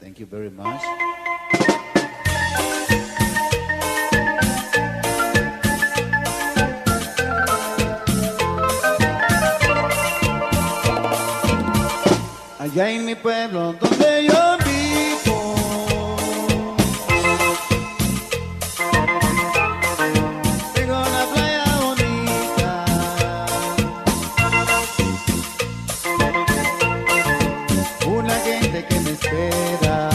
Thank you very much. Allá en mi pueblo donde yo vivo, tengo una playa bonita, una gente que me espera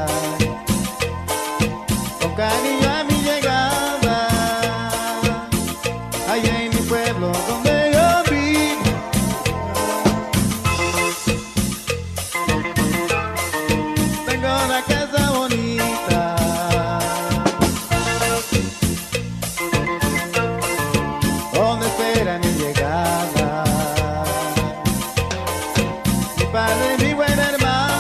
con cariño a mi llegada. Allá en mi pueblo donde yo vivo, tengo una casa bonita, donde espera mi llegada mi padre y mi buen hermano.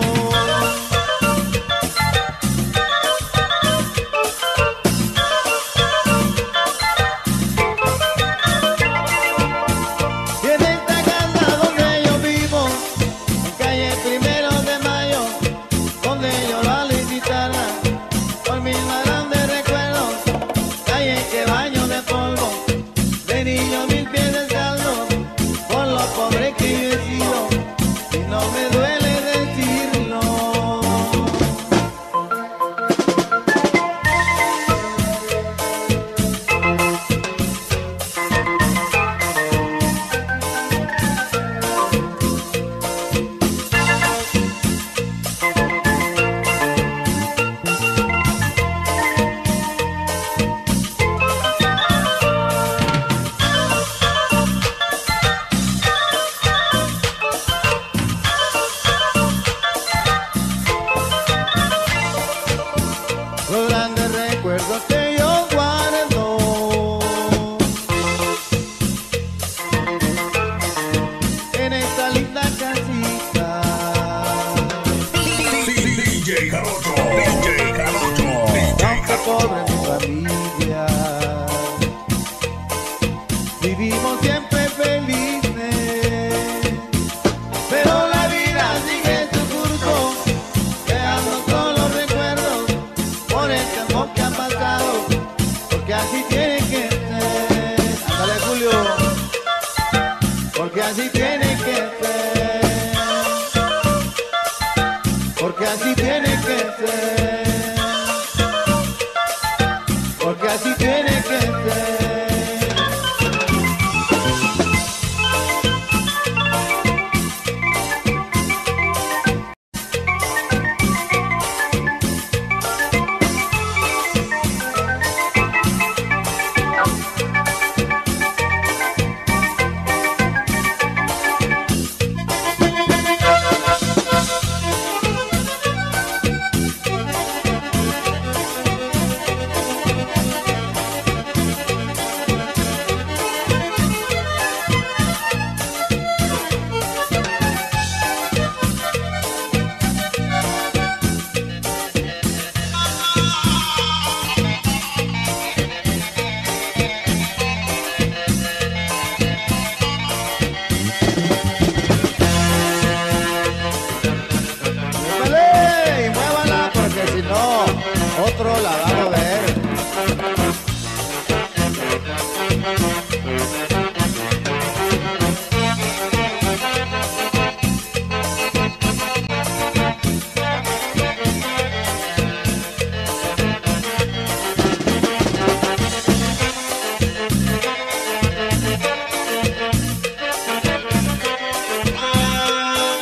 Y en esta casa donde yo vivo, en calle 1 de Mayo, donde lloro al visitarla, por mis más grandes recuerdos, calle que baño de polvo, de niño mil pies descalzos, por lo pobre que yo he sido, y no me duele decirlo. Los grandes recuerdos que yo guardo en esta linda casita, DJ Jarocho, DJ Jarocho, aunque pobre mi familia, vivimos siempre felices, pero la vida sigue su curso, quedando con los recuerdos por el tiempo que ha pasado, porque así tiene que ser. Ándale, Julio, porque así tiene que ser, porque así tiene que ser, porque así tiene que ser. Muévale y muévala, porque si no, otro la va a mover.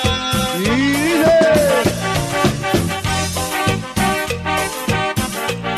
Y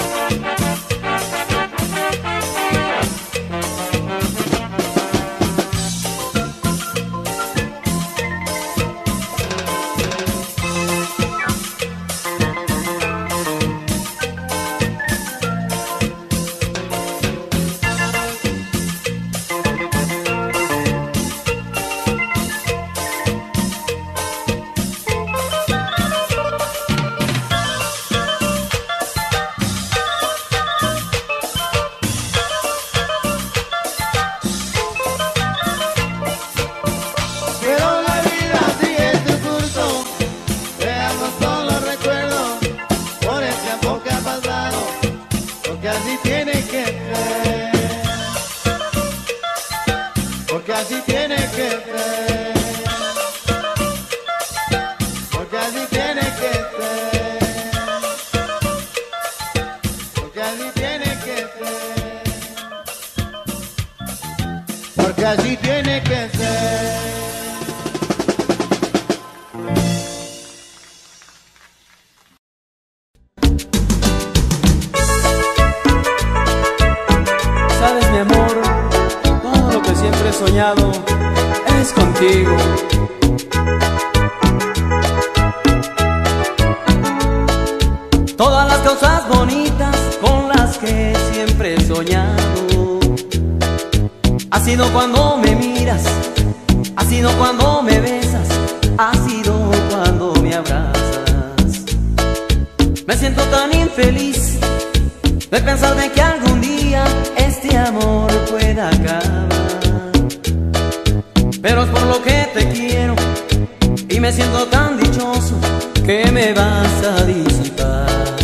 así tiene que ser. Sabes, mi amor, todo lo que siempre he soñado es contigo. Todas las cosas bonitas con las que siempre he soñado. Ha sido cuando me miras, ha sido cuando me besas, ha sido cuando me abrazas. Me siento tan infeliz de pensar de que algún día este amor pueda acabar. Pero es por lo que te quiero y me siento tan dichoso que me vas a disipar.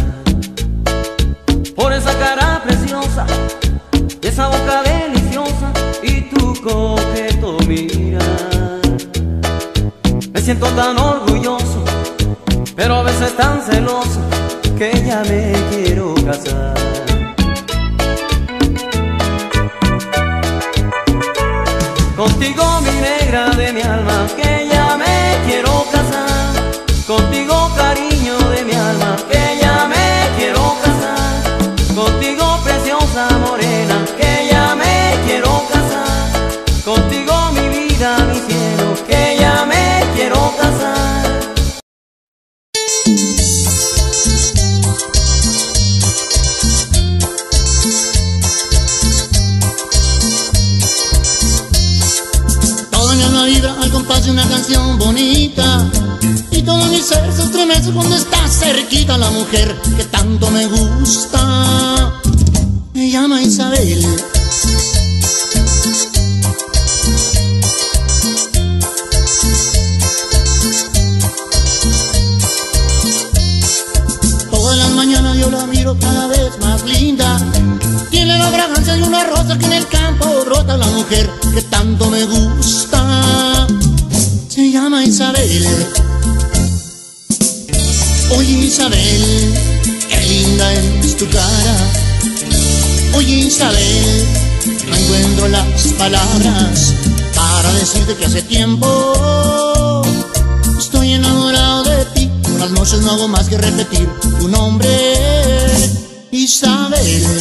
Por esa cara preciosa, esa boca deliciosa y tu coqueto mirar. Me siento tan orgulloso, pero a veces tan celoso que ya me quiero casar. Contigo, mi negra de mi alma, que ya me quiero casar. Contigo, cariño de mi alma, que ya me quiero casar. Contigo, preciosa morena, que ya me quiero casar. Contigo, mi vida, mi cielo, que ya me quiero casar. La vibra al compás de una canción bonita y todo mi ser se estremece cuando está cerquita la mujer que tanto me gusta. Me llama Isabel. Todas las mañanas yo la miro cada vez más linda. Tiene la fragancia de una rosa que en el campo brota. La mujer que tanto me gusta se llama Isabel. Oye, Isabel, qué linda es tu cara. Oye, Isabel, no encuentro las palabras para decirte que hace tiempo estoy enamorado de ti. Por las noches no hago más que repetir tu nombre, Isabel.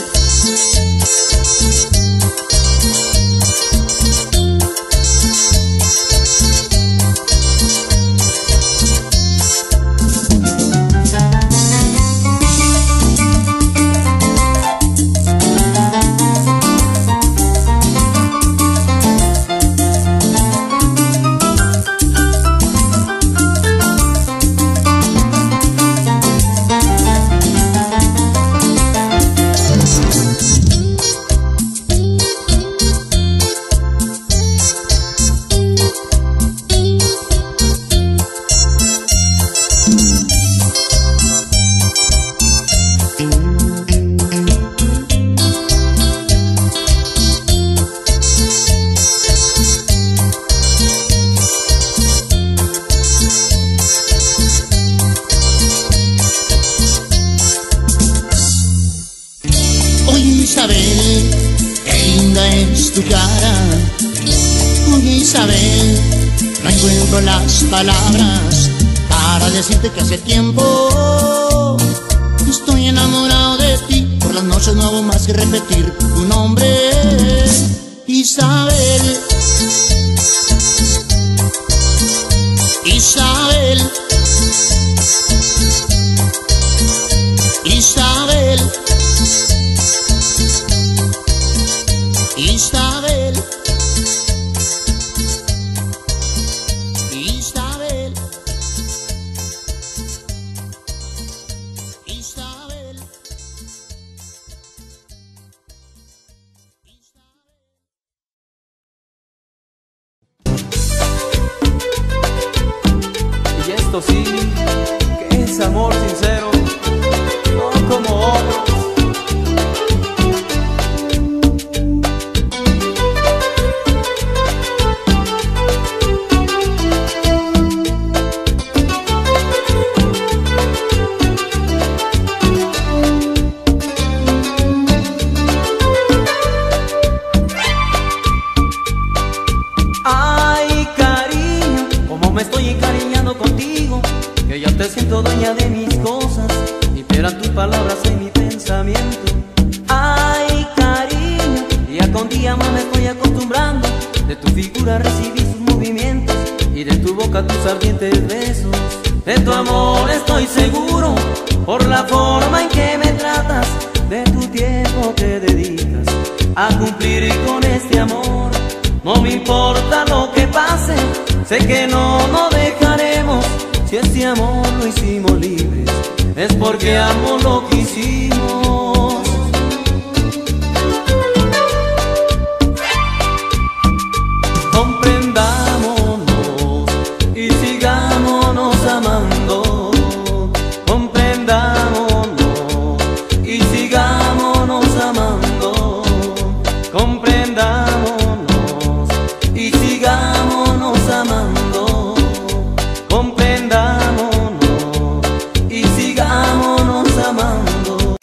Isabel, qué linda es tu cara. Oye, Isabel, no encuentro las palabras para decirte que hace tiempo estoy enamorado de ti. Por las noches no hago más que repetir tu nombre, Isabel. Isabel, Isabel, Isabel, Isabel, Isabel. Y esto te siento dueña de mis cosas, imperan tus palabras en mi pensamiento. Ay, cariño, día con día más me estoy acostumbrando. De tu figura recibí sus movimientos y de tu boca tus ardientes besos. De tu amor estoy seguro, por la forma en que me tratas. De tu tiempo te dedicas a cumplir con este amor. No me importa lo que pase, sé que no nos dejaremos. Si este amor lo hicimos libres, es porque amo lo que hicimos. Comprendámonos y sigámonos amando. Comprendámonos y sigámonos amando. Comprendámonos y sigámonos amando. Comprendámonos y sigámonos amando.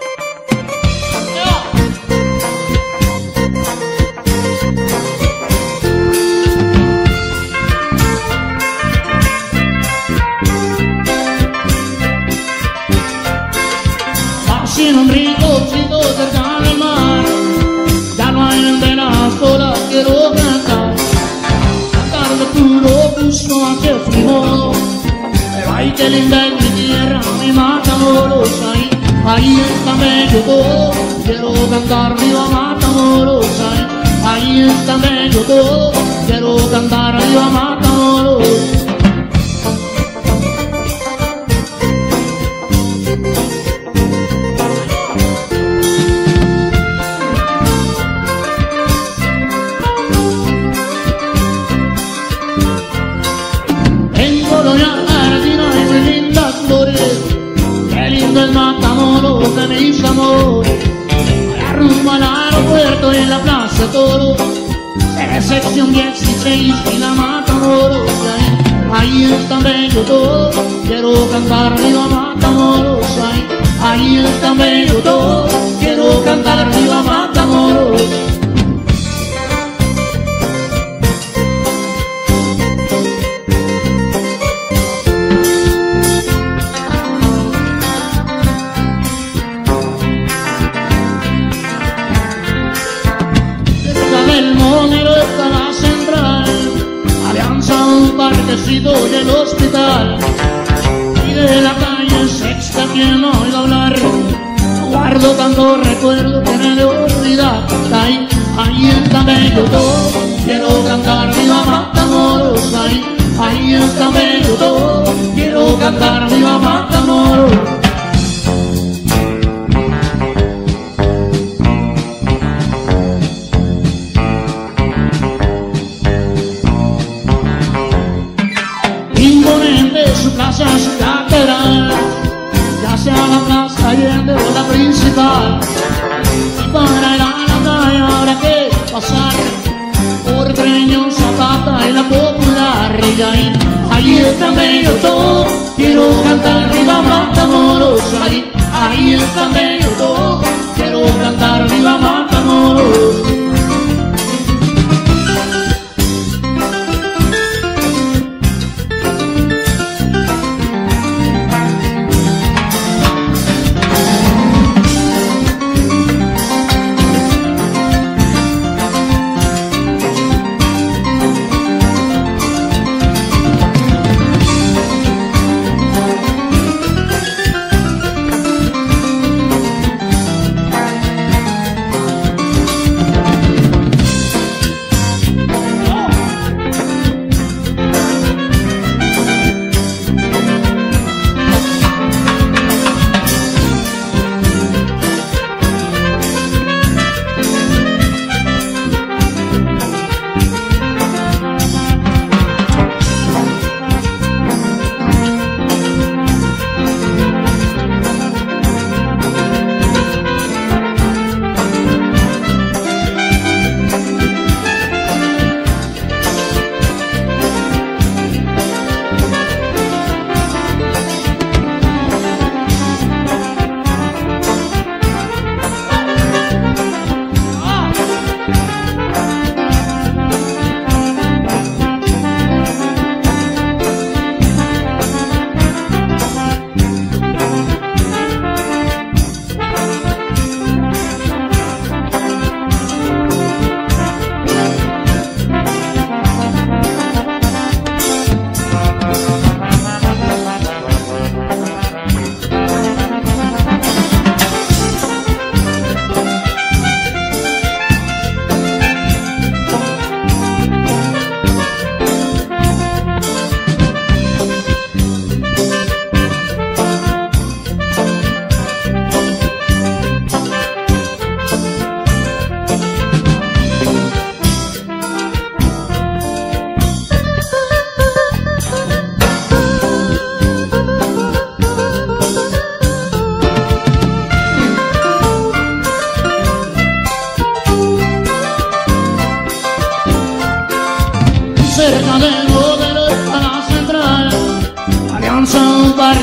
En un rinconcito cerca del mar, ya no hay ventana sola, quiero cantar de puro gusto a que fui modo. Pero ay, qué linda es mi tierra, mi Matamoros, ahí está bello todo. Quiero cantar viva Matamoros, ahí está bello todo. Quiero cantar viva Matamoros. Qué lindo es Matamoros de mis amores, rumbo al aeropuerto en la Plaza Toro, se ve sección 16 y la Matamoros, ahí está bello todo. Quiero cantar viva Matamoros, ahí está bello todo. Quiero cantar viva Matamoros. Y el hospital, y de la calle Sexta quien no oiga hablar. Guardo tanto recuerdo que me de olvidar. Ahí está bello todo. Quiero cantar viva Matamoros, ahí está bello todo. Quiero cantar viva Matamoros. Su plaza, su catedral, ya sea la Plaza Allende o la principal. Y para ir a la calle habrá que pasar por Treño, Zapata y la Popular. Y ahí está bello todo. Quiero cantar viva Matamoros, ahí está bello todo. Quiero cantar viva Matamoros.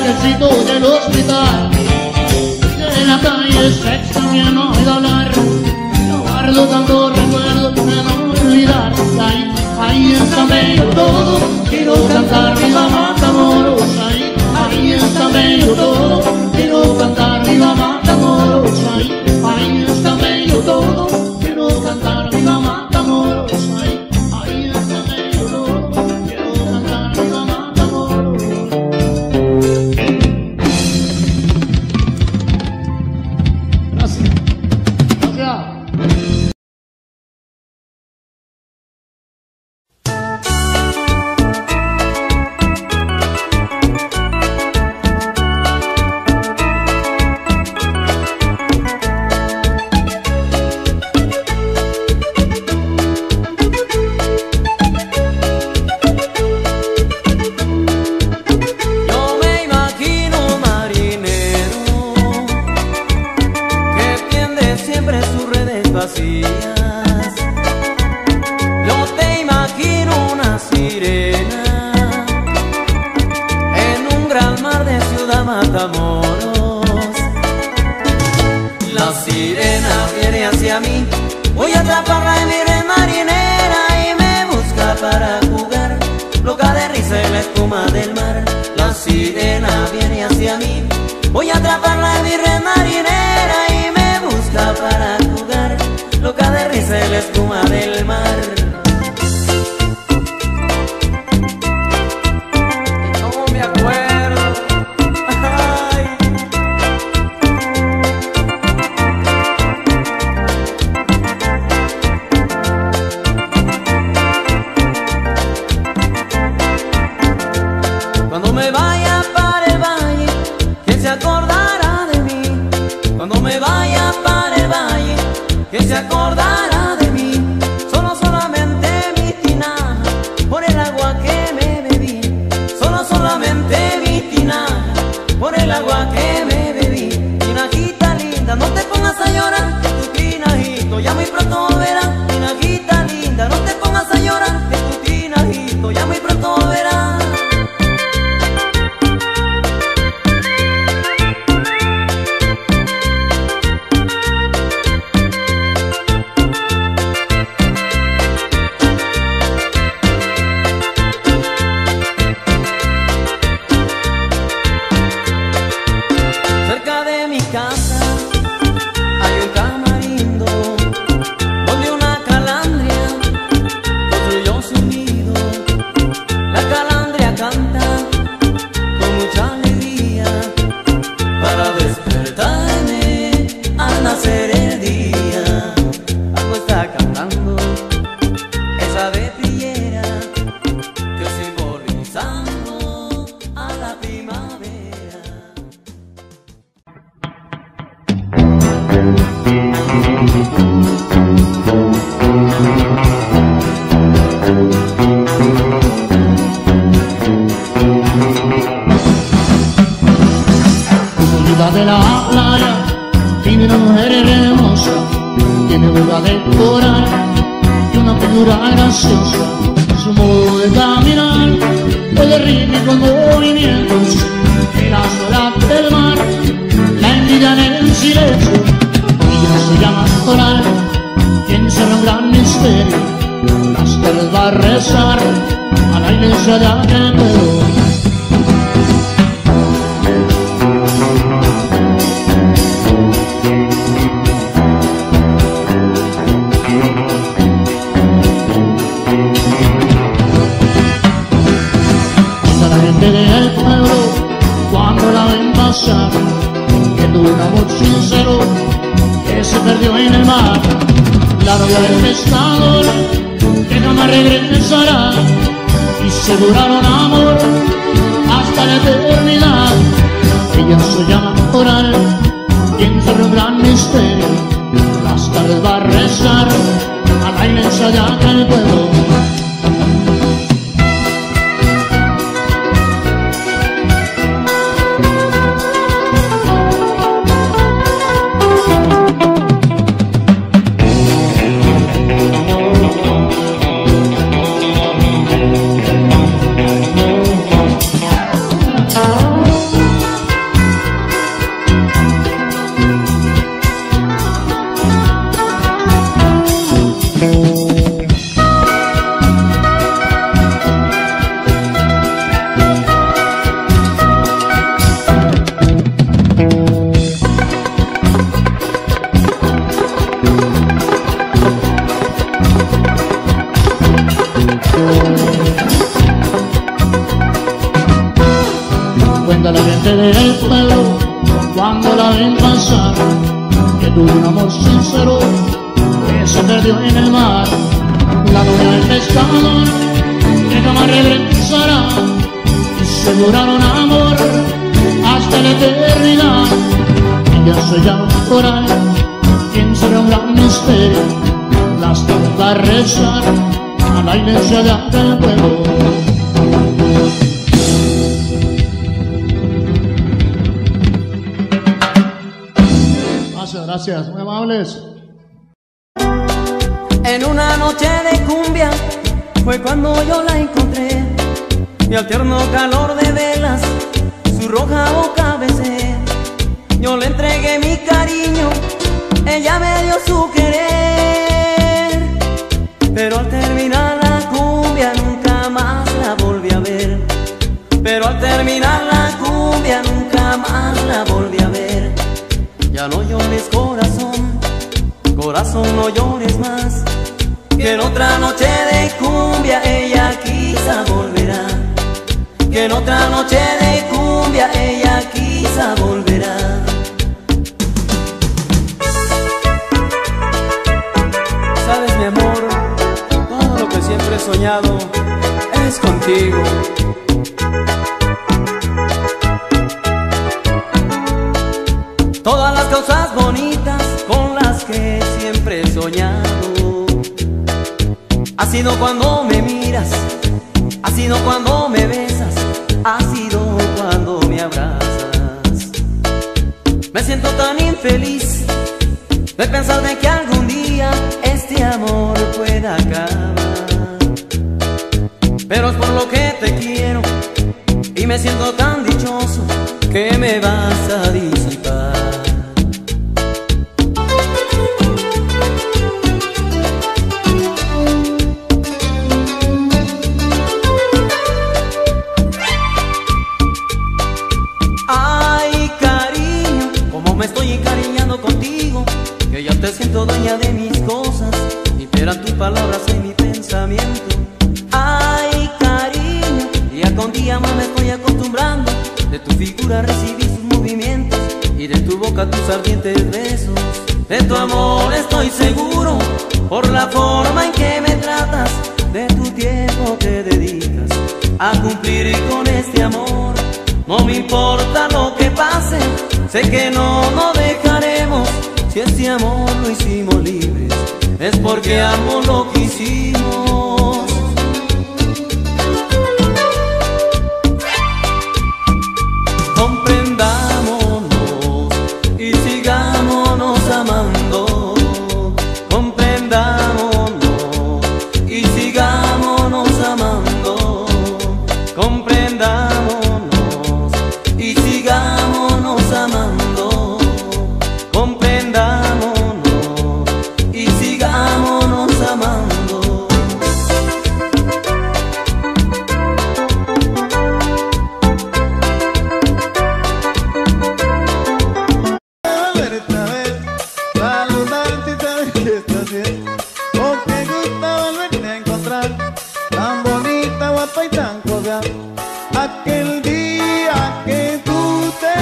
parquecito del hospital. En la calle sexta ya no he de hablar. Yo guardo tantos recuerdos que no olvidar. Ahí está medio todo, quiero cantar viva Matamoros. Ahí está medio todo, quiero cantar viva Matamoros. Ahí está medio todo, quiero cantar viva Matamoros. Ahí está medio todo, quiero cantar viva Matamoros. Gracias. Gracias. Yo te imagino una sirena en un gran mar de Ciudad Matamoros. La sirena viene hacia mí, voy a atraparla en mi red marinera y me busca para jugar, loca de risa en la espuma del mar. La sirena viene hacia mí, voy a atraparla en mi red marinera y me busca para jugar, loca de risa en la espuma del mar. No me acuerdo. Ay. Cuando me vaya para el valle, ¿quién se acordará de mí? Cuando me vaya para el valle, ¿quién se acordará de mí? Solamente mi tinaja, por el agua que me bebí. Solamente mi tinaja, por el agua que me bebí. Tinajita linda, no te pongas a llorar, que tu tinajito ya muy pronto verás. Tinajita linda, no te pongas a llorar, que tu tinajito ya muy pronto verás. De la playa tiene una mujer hermosa, tiene boca de coral y una figura graciosa. Su modo de caminar es de rítmicos movimientos, que las olas del mar la envidian en el silencio. Ella se llama Coral, quien será un gran misterio. Las tardes va a rezar a la iglesia de aquel pueblo. Del pueblo, cuando la ven pasar, que tuvo un amor sincero que se perdió en el mar. La novia del pescador que jamás regresará, y se juraron amor hasta la eternidad. Ella se llama Coral, quien sobre un gran misterio las tardes va a rezar a la iglesia de aquel pueblo. cuando la ven pasar, que tuvo un amor sincero que se perdió en el mar. La novia del pescador que jamás regresará, y se juraron amor hasta la eternidad. Ella se llama Coral, quien será un gran misterio. Las tengo a rezar a la iglesia de aquel pueblo. Gracias, muy amables. En una noche de cumbia fue cuando yo la encontré, y al tierno calor de velas su roja boca besé. Yo le entregué mi cariño, ella me dio su querer, pero al terminar la cumbia nunca más la volví a ver. Pero al terminar la cumbia nunca más la volví a ver. Ya no llores, corazón, corazón, no llores más, que en otra noche de cumbia ella quizá volverá, que en otra noche de cumbia ella quizá volverá. Sabes, mi amor, todo lo que siempre he soñado es contigo. Todas las cosas bonitas con las que siempre he soñado. Ha sido cuando me miras, ha sido cuando me besas, ha sido cuando me abrazas. Me siento tan infeliz de pensar de que algún día este amor pueda acabar. Pero es por lo que te quiero y me siento tan dichoso que me vas a disipar. Ay, cariño, como me estoy encariñando contigo, que ya te siento dueña de mis cosas, imperan tus palabras en mi pensamiento. Ay, cariño, día con día más me estoy acostumbrando, de tu figura recibí sus movimientos y de tu boca tus ardientes besos. De tu amor estoy seguro, por la forma en que me tratas, de tu tiempo que dedicas a cumplir con este amor. No me importa lo que pase, sé que no nos dejaremos. Si este amor lo hicimos libres, es porque ambos lo quisimos. Comprendámonos y sigámonos amando. Comprendámonos y sigámonos amando. Comprendámonos y sigámonos amando. Comprendámonos y sigámonos amando. Saludarte y saber que estás bien, oh, qué gusto volverte a encontrar, tan bonita, guapa y tan cordial. Aquel día que tú te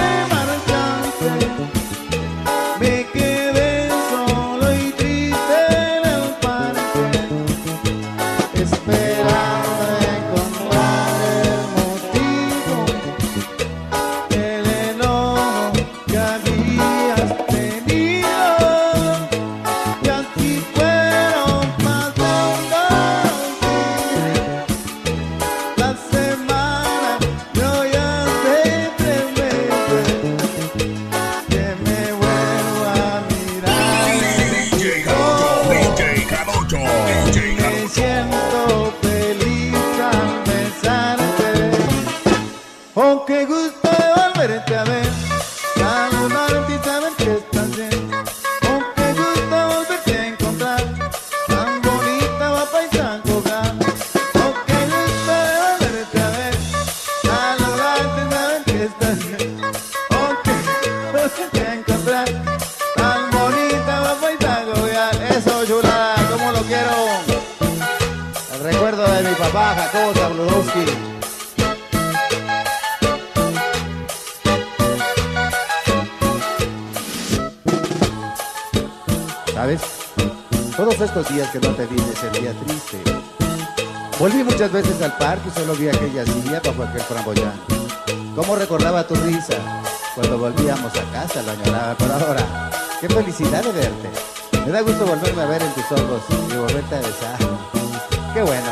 ¿sabes? Todos estos días que no te vi me sentía triste. Volví muchas veces al parque y solo vi aquella silla bajo aquel framboyán. Cómo recordaba tu risa cuando volvíamos a casa, lo añoraba. Pero ahora, qué felicidad de verte. Me da gusto volverme a ver en tus ojos y volverte a besar. Qué bueno.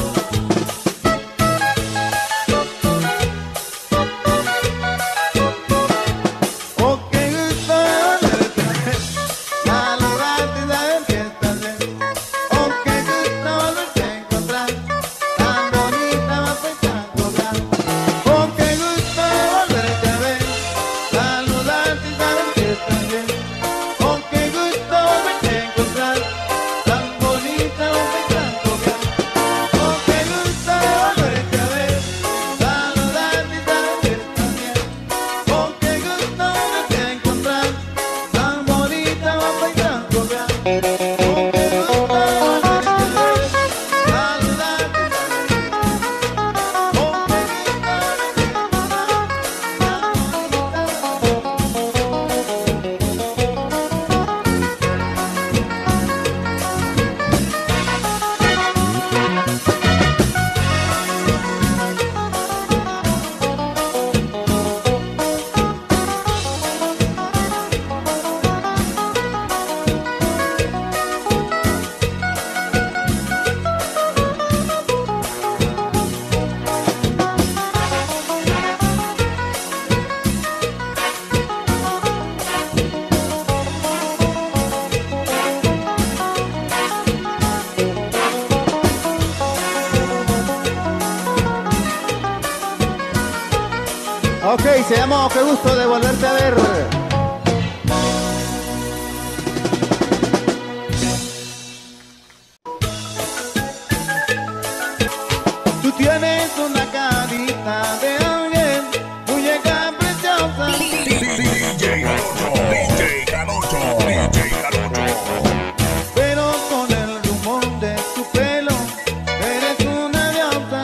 Ok, se llama Qué gusto de volverte a ver. Tú tienes una carita de alguien, muñeca preciosa. DJ Jarocho, DJ Jarocho. Pero con el rumor de tu pelo, eres una diosa.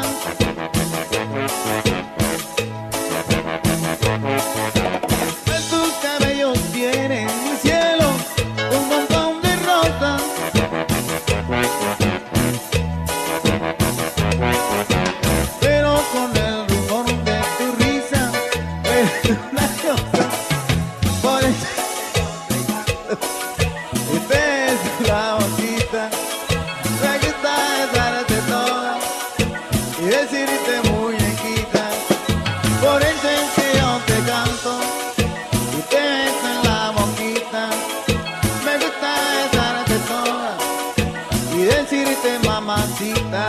Tus cabellos tienen mi cielo, un montón de rosas. Pero con el rumor de tu risa, eres una diosa. Por eso y te la boquita, me gusta besarte toda y decirte muñequita. Por eso es que yo te canto y te beso en la boquita. Me gusta besarte toda y decirte mamacita.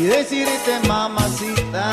decirte mamacita.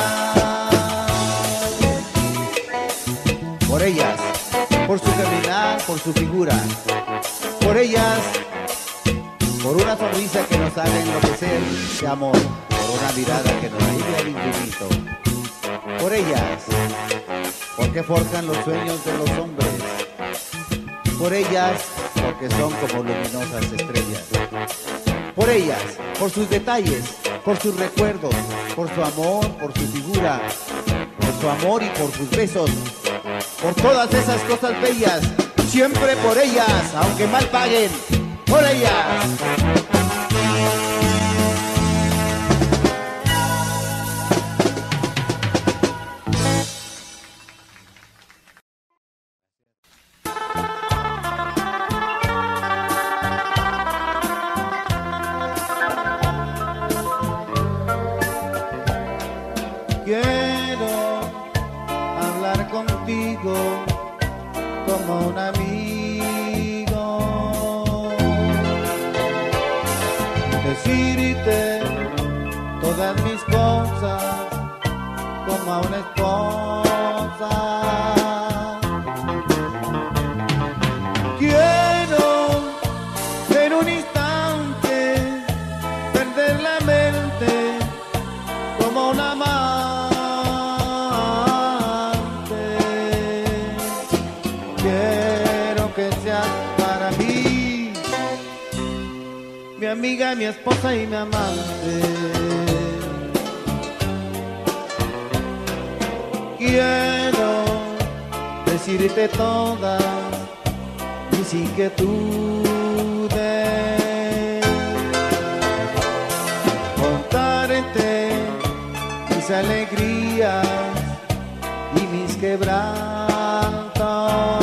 Por ellas, por su caminar, por su figura. Por ellas, por una sonrisa que nos haga enloquecer de amor. Por una mirada que nos lleve al infinito. Por ellas, porque forjan los sueños de los hombres. Por ellas, porque son como luminosas estrellas. Por ellas, por sus detalles, por sus recuerdos, por su amor, por su figura, por su amor y por sus besos, por todas esas cosas bellas, siempre por ellas, aunque mal paguen, por ellas. Quiero hablar contigo como un amigo, decirte todas mis cosas como a una esposa. Quiero en un instante perder la mente como una amante. Quiero que seas para mí mi amiga, mi esposa y mi amante. Quiero decirte todas mis inquietudes, contarte mis alegrías y mis quebrantos.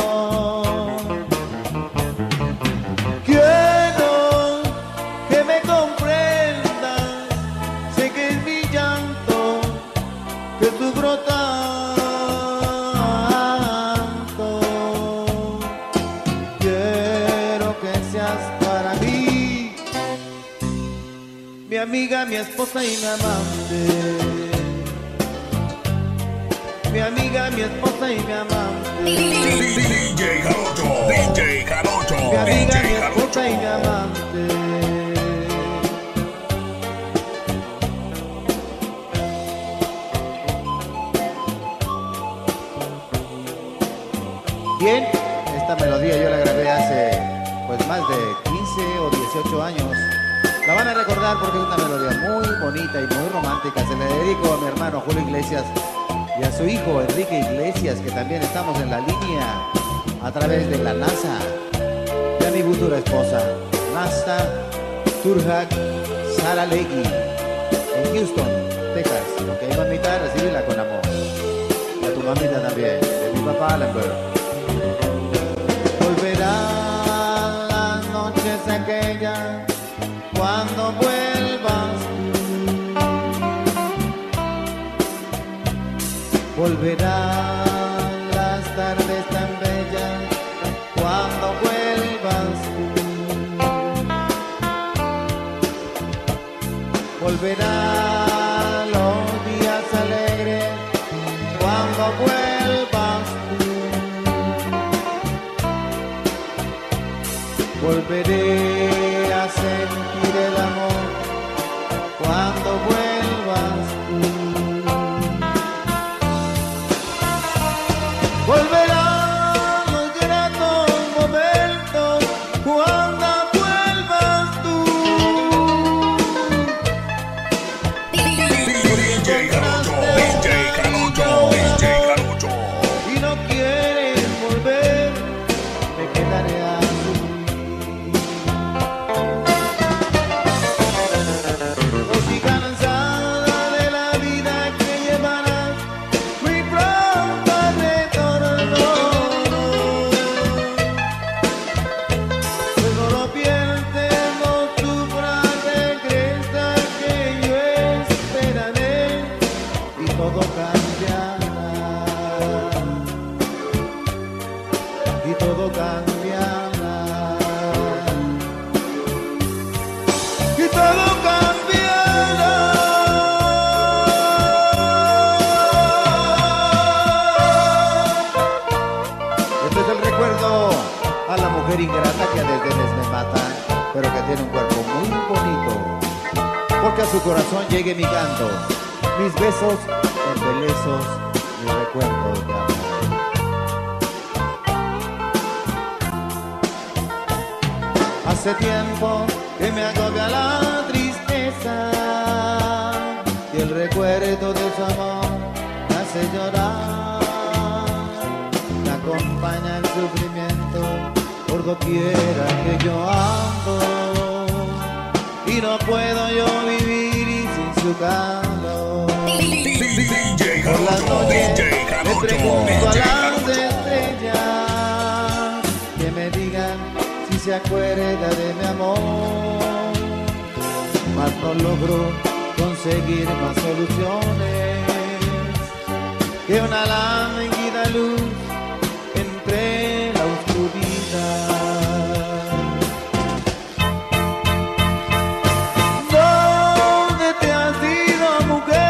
Quiero que me comprendas, sé que es mi llanto que tú brotas. Mi amiga, mi esposa y mi amante. Mi amiga, mi esposa y mi amante. DJ Jarocho, DJ Jarocho, Mi amiga, mi DJ esposa y mi Jarocho. amante. Bien, esta melodía yo la grabé hace pues más de 15 o 18 años. La van a recordar porque es una melodía muy bonita y muy romántica. Se la dedico a mi hermano Julio Iglesias y a su hijo Enrique Iglesias, que también estamos en la línea a través de la NASA. Y a mi futura esposa, Nasta Turhak Saralegui, en Houston, Texas. Ok, mamita, recibirla con amor. Y a tu mamita también, de mi papá Lambert. Volverán las noches aquellas cuando vuelvas tú. Volverán las tardes tan bellas cuando vuelvas tú. Volverán los días alegres cuando vuelvas tú. Volveré a sentir el amor cuando vuelvas tú. Volverán los gratos momentos cuando vuelvas tú. porque a su corazón llegue mi canto, mis besos, embelezos, mis recuerdos de amor. Hace tiempo que me agobia la tristeza y el recuerdo de su amor me hace llorar. Me acompaña el sufrimiento por doquiera que yo ando y no puedo yo vivir sin su calor. DJ Por las Jarocho, noches DJ le Jarocho, pregunto a DJ las Jarocho. estrellas que me digan si se acuerda de mi amor, mas no logro conseguir más soluciones que una lánguida luz entre la oscuridad. ¿Dónde te has ido, mujer?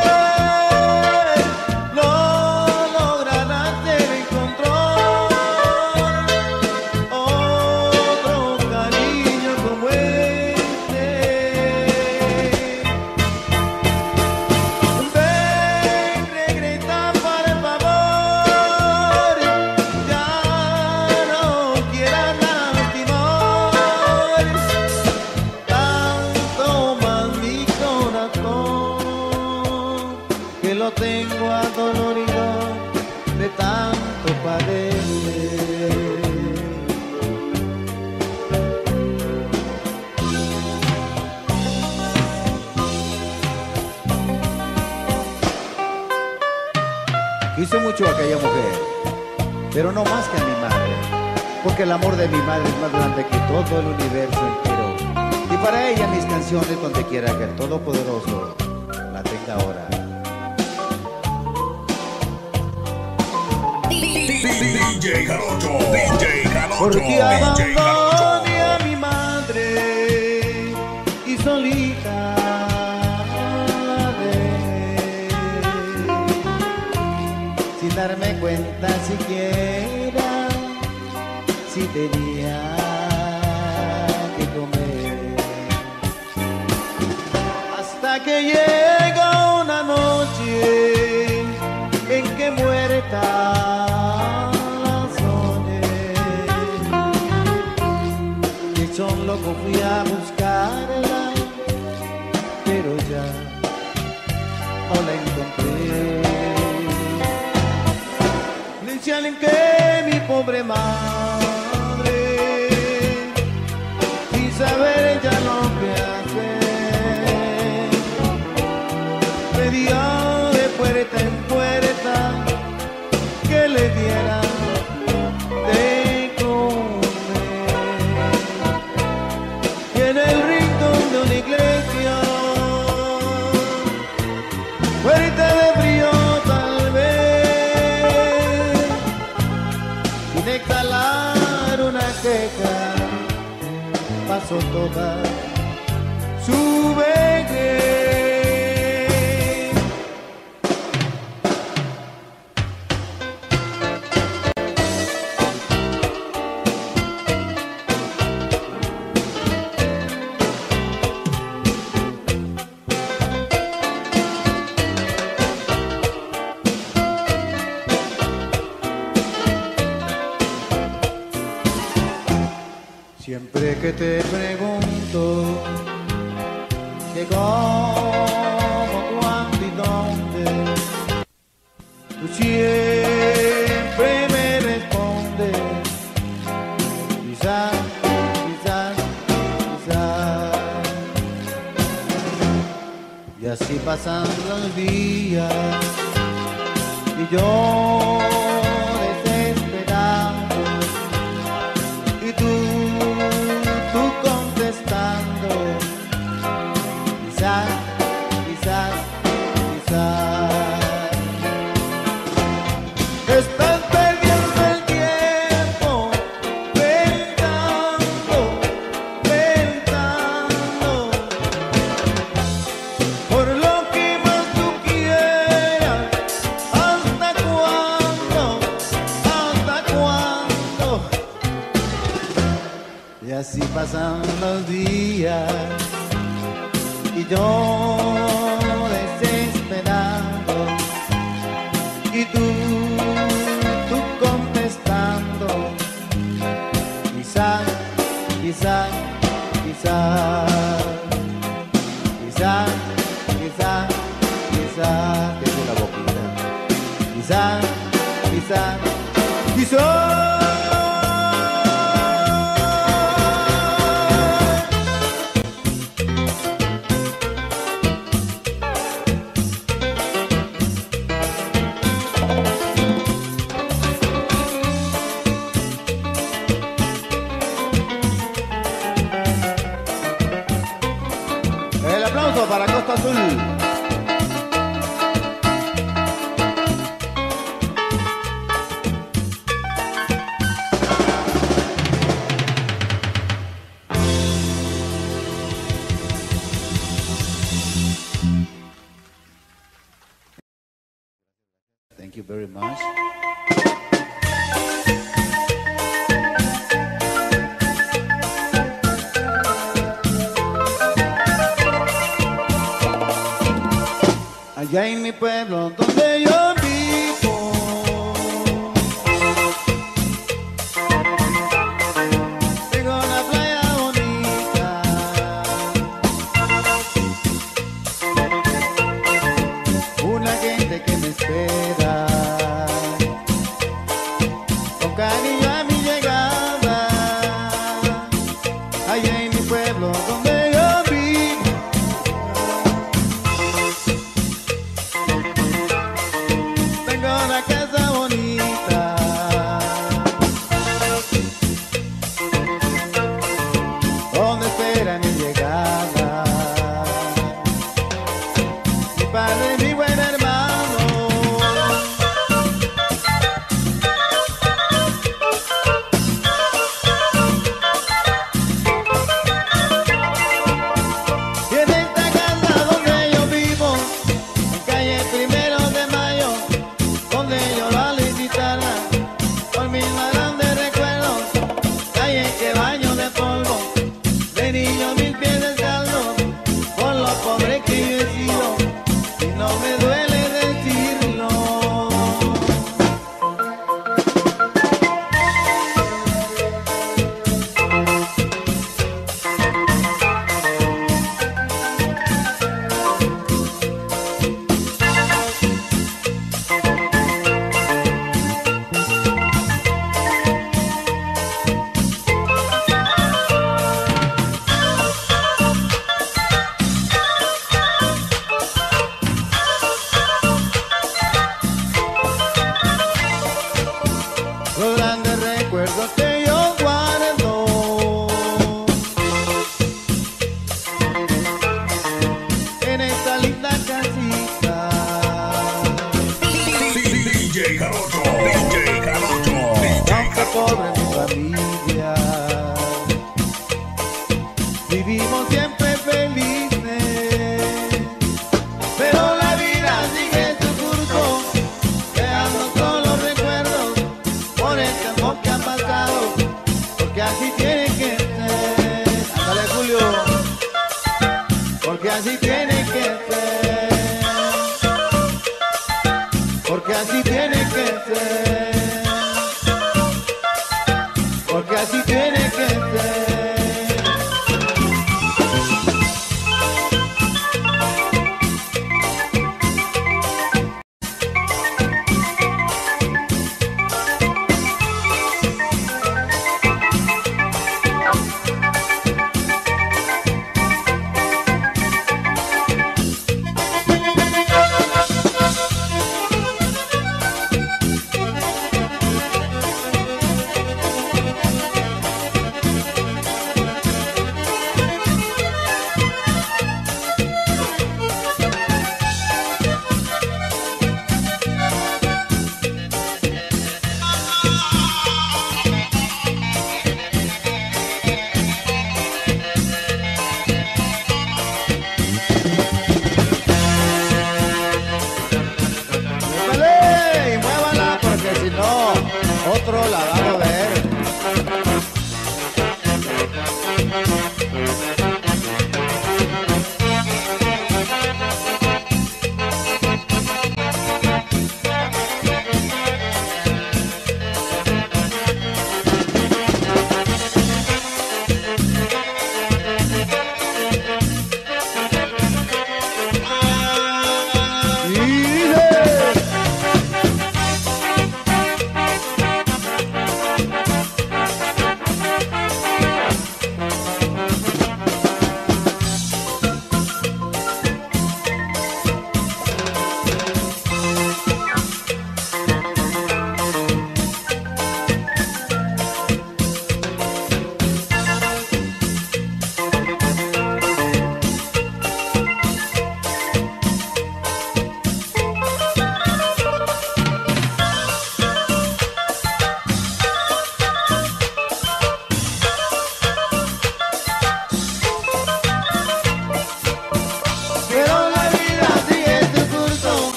No lograrás encontrar otro cariño como este. Ven, regresa por favor, ya no quieras lastimar tanto más mi corazón, que lo tengo adolorido de tanto padecer. Quise mucho a aquella mujer, pero no más que a mi madre, porque el amor de mi madre es más grande que todo el universo entero. Y para ella mis canciones donde quiera que el Todopoderoso la tenga ahora. DJ Jarocho, DJ Jarocho, Porque DJ Jarocho. abandoné a mi madre y solita la dejé, sin darme cuenta siquiera si tenía que comer. Hasta que llega una noche en que muerta la soñé, y son loco fui a buscarla, pero ya no la encontré. Decían que mi pobre madre, sin saber ya lo que hacer, pedía de puerta en puerta que le diera de comer. Y en el rincón de una iglesia, puerta de frío tal vez, sin exhalar una queja, pasó toda su vejez. Siempre que te pregunto que cómo, cuándo y dónde, tú siempre me respondes, quizás, quizás, quizás. Y así pasan los días y yo desesperado, y tú contestando, quizás, quizás, quizás. Estás perdiendo el tiempo pensando, pensando por lo que más tú quieras. ¿Hasta cuándo? ¿Hasta cuándo? Y así pasan los días y yo desesperado y tú contestando, quizás, quizás, quizás, quizás, quizás, quizás, que es la boquita, quizás, quizás, quizás. El aplauso para Costa Azul. Thank you very much. Allá en mi pueblo donde yo vivo, tengo una playa bonita, una gente que me espera con cariño a mi llegada. Allá en mi pueblo donde yo vivo, tengo una casa bonita, donde espera mi llegada mi padre, mi buen hermano. Y en esta casa donde yo vivo, en calle 1 de Mayo, donde lloro al visitarla, por mis más grandes recuerdos, calle que baño de polvo, de niño mil pies descalzos, por lo pobre que yo he sido, y no me duele decirlo. Los grandes recuerdos que yo guardo en esta linda casita, DJ Jarocho, DJ Jarocho, DJ aunque pobre Jarocho. mi familia, vivimos siempre felices, pero la vida sigue su curso, quedando con los recuerdos por el tiempo que ha pasado, porque así tiene que ser. Ándale, Julio, porque así tiene que ser, porque así tiene que ser, porque así tiene que ser.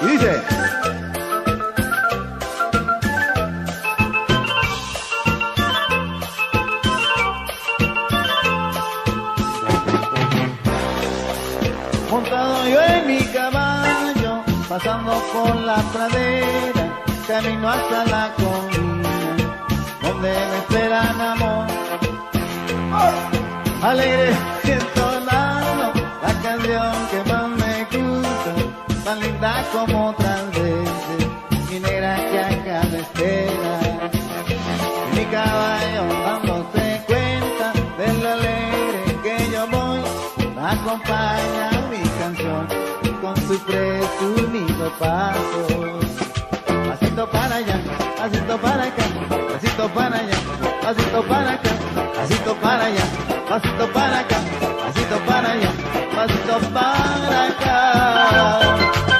Y dice... Montado yo en mi caballo, pasando por la pradera, camino hasta la colina, donde me espera mi amor. Alegre y entonando la canción que más me gusta, tan linda como otras veces, mi negra que acá me espera. Y mi caballo dándose cuenta de lo alegre que yo voy, me acompaña mi canción con su presumido paso. Pasito para allá, pasito para acá, pasito para allá, pasito para acá, pasito para allá, pasito para acá, pasito para allá, pasito para acá.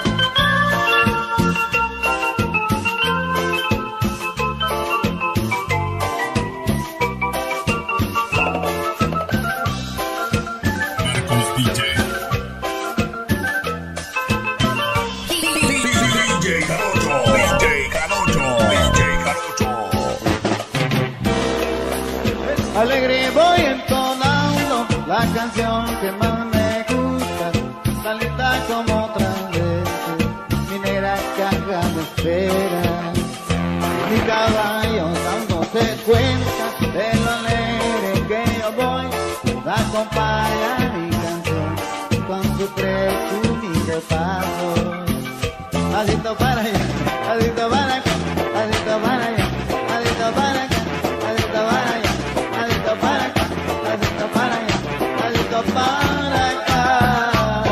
Alegre voy entonando la canción que más me gusta, tan linda como otras veces, mi negra que acá me espera. Mi caballo dándose cuenta de lo alegre que yo voy, me acompaña mi canción con su presumido paso. Pasito para allá, pasito para acá, pasito para allá, pasito para acá, pasito para allá. Pasito para acá, pasito para allá, pasito para acá.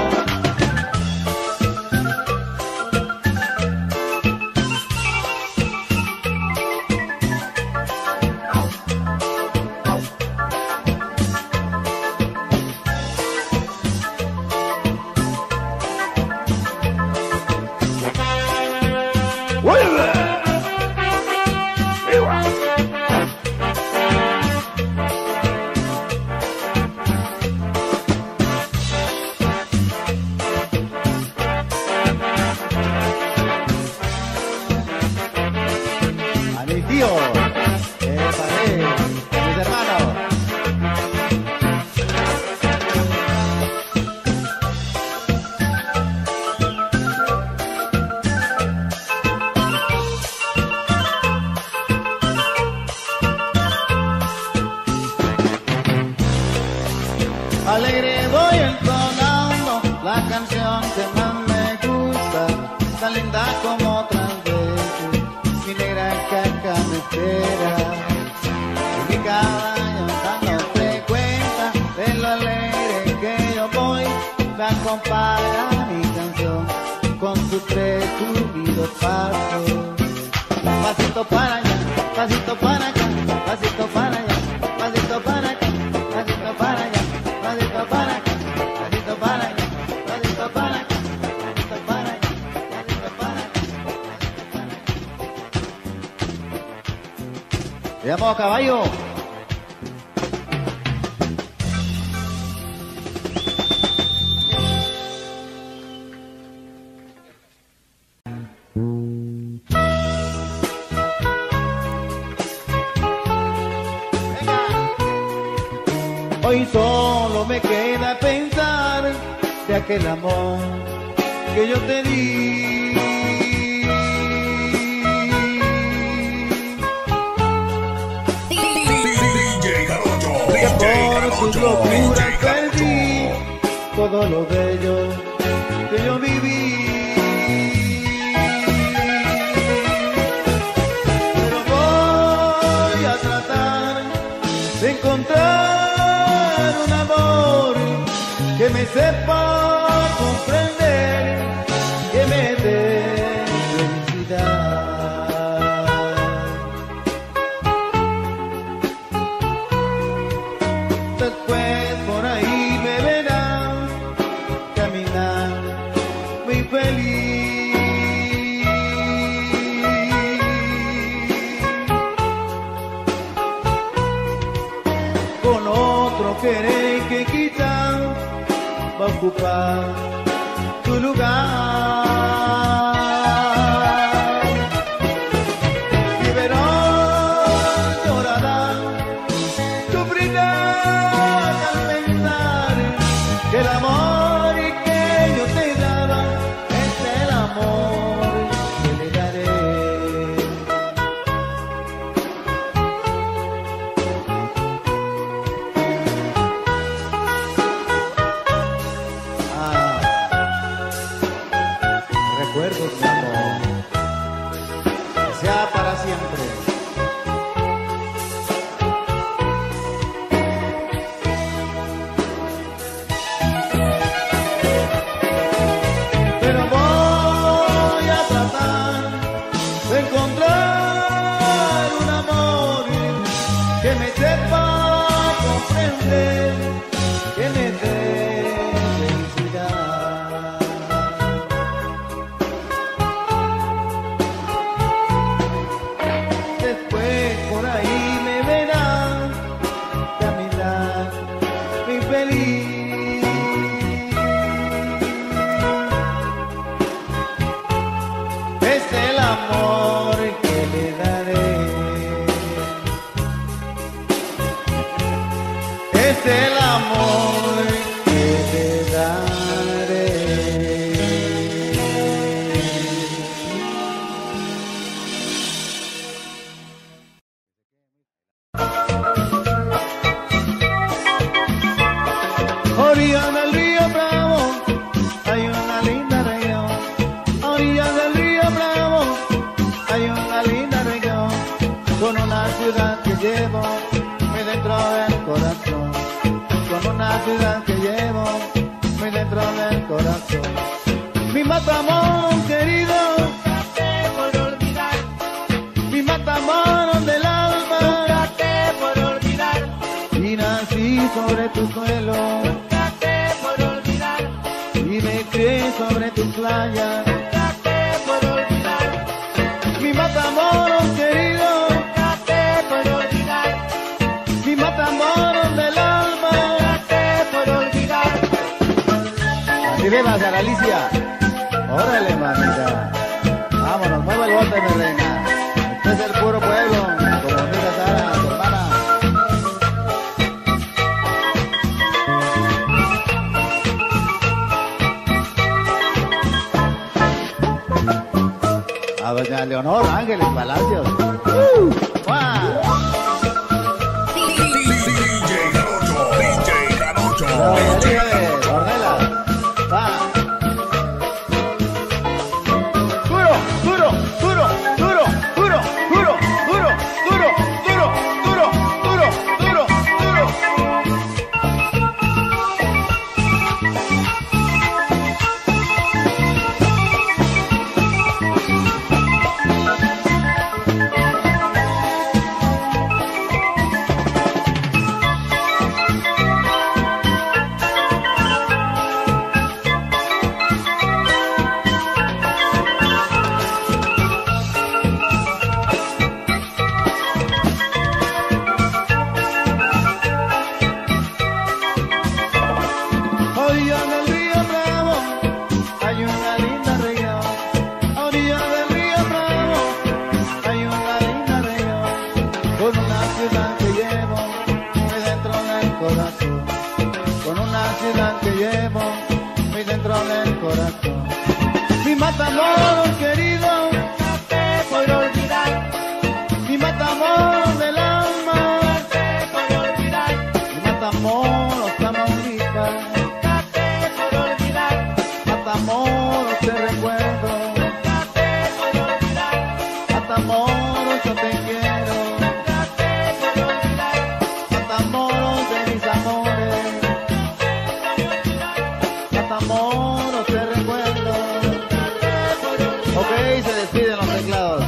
Alegre voy entonando la canción que más me gusta, tan linda como otras veces, mi negra que acá me espera. Y mi caballo dándose cuenta de lo alegre que yo voy, me acompaña mi canción con su presumido paso. Pasito para allá, pasito para acá, pasito para allá, pasito para acá, pasito para allá. Pasito para acá, pasito para allá, pasito para acá, pasito para allá, pasito para acá, pasito para acá. Le llamo a caballo. Hoy solo me queda pensar de aquel amor que yo te di. Que por tus locuras perdí todo lo bello que yo viví. Pero voy a tratar de encontrar un amor que me sepa comprender, que me dé felicidad. Después por ahí me verán caminar muy feliz. Con otro querer que quizá va a ocupar tu lugar. el amor que yo te daba es el amor que le daré. Recuerdos de amor, que sea para siempre. Pero voy a tratar de encontrar un amor que me sepa comprender, que me dé felicidad. Después por ahí me verán caminar muy feliz. Es el amor que le daré. Es el amor que le daré. Orilla del río Bravo hay una linda región. A orillas del río Bravo hay una linda región, con una ciudad que llevo muy dentro del corazón, con una ciudad que llevo muy dentro del corazón. Mi Matamoros querido, nunca te puedo olvidar. Mi Matamoros del alma, nunca te puedo olvidar. Y nací sobre tu suelo, nunca te puedo olvidar. Y me crié sobre tus playas, nunca te puedo olvidar. Mi Matamoros querido, nunca te puedo olvidar. Mi Matamoros del alma, nunca te puedo olvidar. Así le vas a Alicia. Órale, mamita. Vámonos, mueve el bote, mi reina. Este es el puro pueblo, como dice Sara, tu hermana. A doña Leonor Ángeles Palacios. ¡Guau! DJ Jarocho. Ornelas. Va. Duro, duro, duro, duro, duro, duro, duro, duro, duro, duro, duro, duro, duro. Orilla del río Bravo hay una linda región. A orilla del río Bravo hay una linda región, con una ciudad que llevo muy dentro del corazón, con una ciudad que llevo muy dentro del corazón. Mi Matamoros querido, nunca te puedo olvidar. Mi Matamoros del alma, nunca te puedo olvidar. Mi Matamoros, Tamaulipas, nunca te puedo olvidar. Matamoros te recuerdo, nunca te puedo olvidar. Matamoros yo te quiero, nunca te puedo olvidar. Matamoros de mis amores, Matamoros te recuerdo. Ok, se despiden los teclados.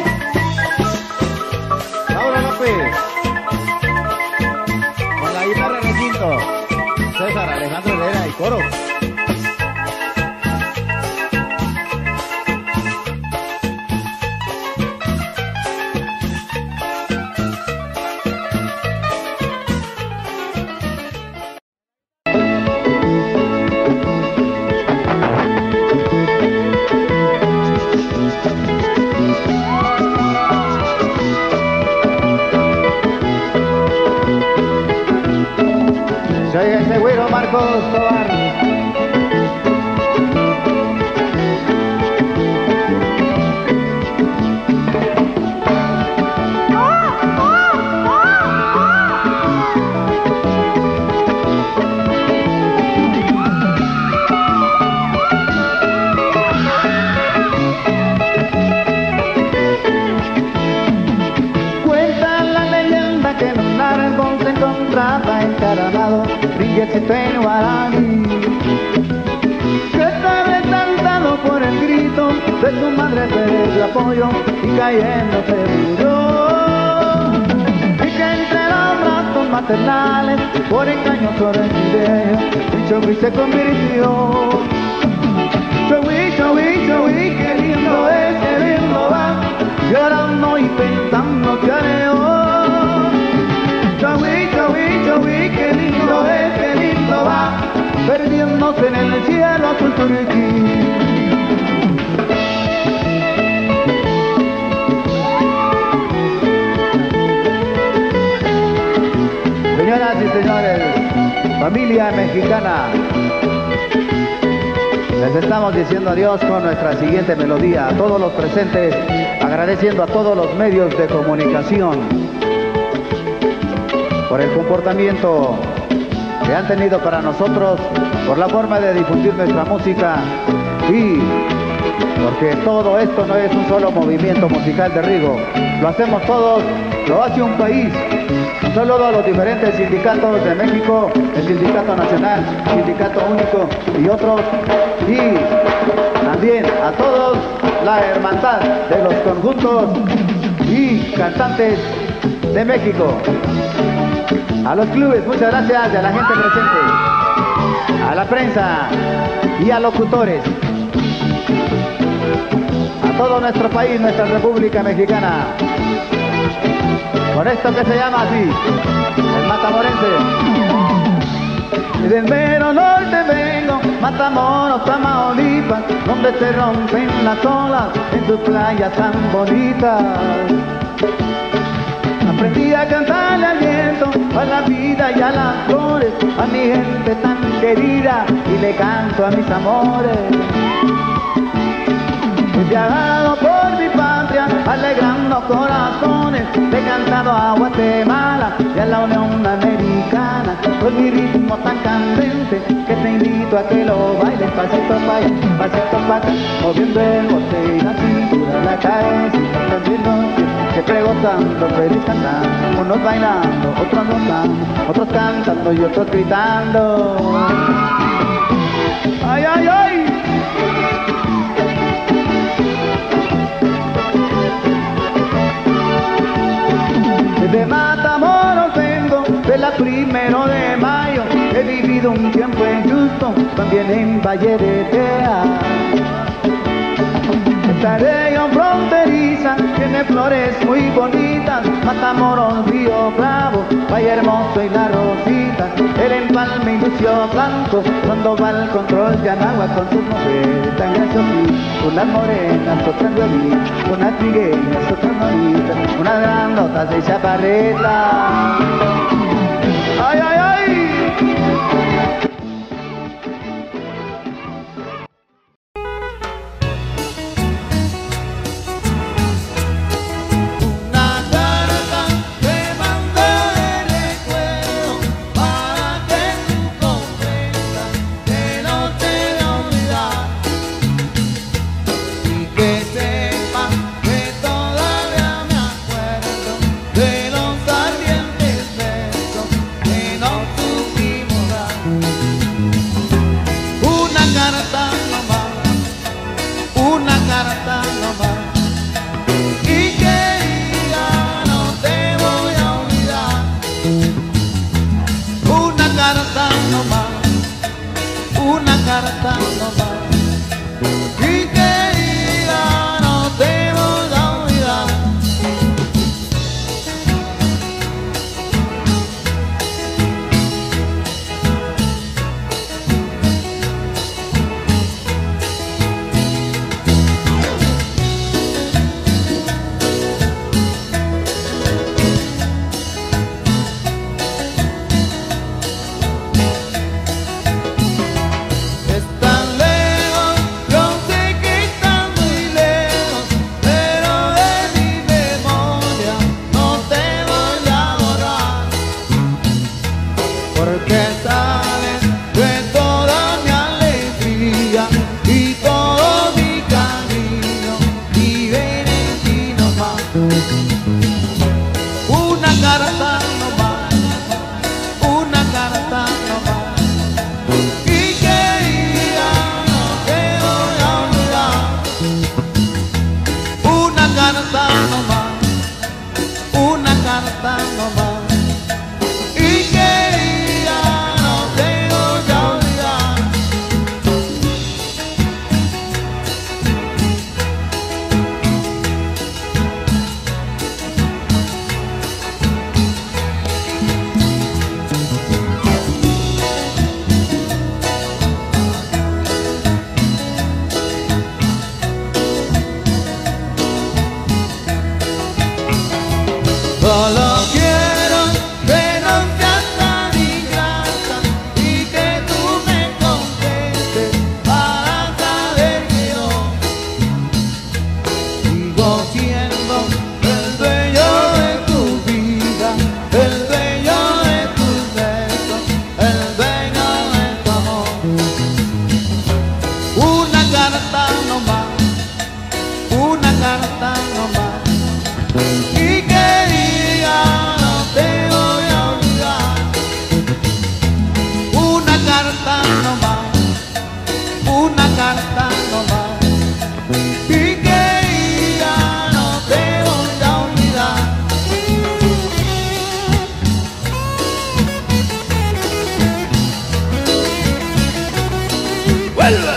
Laura López. Con la guitarra requinto. César Alejandro Herrera y coro. Soy ese güiro Marco. Marcos Tobar. Encaramado, ringuecito en Guaraní, que está retratado por el grito de su madre, perdió apoyo y cayendo se murió, y que entre los brazos maternales por engañoso de su idea, Chogui se convirtió. Chogui, qué lindo es, qué lindo va, llorando y pensando que haré hoy. Chogui, qué lindo es, qué lindo va, perdiéndose en el cielo azul turquí. Señoras y señores, familia mexicana, les estamos diciendo adiós con nuestra siguiente melodía. A todos los presentes, agradeciendo a todos los medios de comunicación por el comportamiento que han tenido para nosotros, por la forma de difundir nuestra música y porque todo esto no es un solo movimiento musical de Rigo, lo hacemos todos, lo hace un país. Un saludo a los diferentes sindicatos de México, el Sindicato Nacional, Sindicato Único y otros, y también a todos la hermandad de los conjuntos y cantantes de México. A los clubes, muchas gracias, y a la gente presente, a la prensa y a locutores, a todo nuestro país, nuestra República Mexicana, con esto que se llama así, el matamorense. Y del mero norte vengo, Matamoros, Tamaulipas, donde se rompen las olas en sus playas tan bonitas. Aprendí a cantarle al viento, a la vida y a las flores, a mi gente tan querida, y le canto a mis amores. He viajado por mi patria, alegrando corazones, he cantado a Guatemala y a la Unión Americana, con mi ritmo tan candente que te invito a que lo bailes pasito a paso, pasito a paso, moviendo el bote y la cintura, la cabeza y también los pies, siempre gozando, feliz cantando, unos bailando, otros gozando, otros cantando y otros gritando. ¡Ay, ay, ay! De Matamoros vengo, de la 1 de mayo, he vivido un tiempo en Houston, también en Valle de Texas. Esta región fronteriza tiene flores muy bonitas, Matamoros, Río Bravo, Valle Hermoso y La Rosita, el empalme y Lucio Blanco, cuando va al control de Anáhuac con sus mujeres tan graciosas, unas morenas, otras violinas, unas trigueñas, otras noritas, unas grandotas de chaparreta. ¡Ay, ay, ay! porque sabes de toda mi alegría y todo mi cariño viven en ti nomás. Una carta nomás, una carta nomás, y que ya no te voy a olvidar. Una carta nomás, una carta nomás, y que ya no te voy a olvidar. Solo quiero que no seas tan ingrata y que tú me contestes para saber que yo sigo siendo el dueño de tu vida, el dueño de tus besos, el dueño de tu amor. Una carta nomás, una carta nomás, y que diga no te voy a olvidar. Una carta nomás, una carta nomás, y que diga no te voy a olvidar. ¡Vuelve!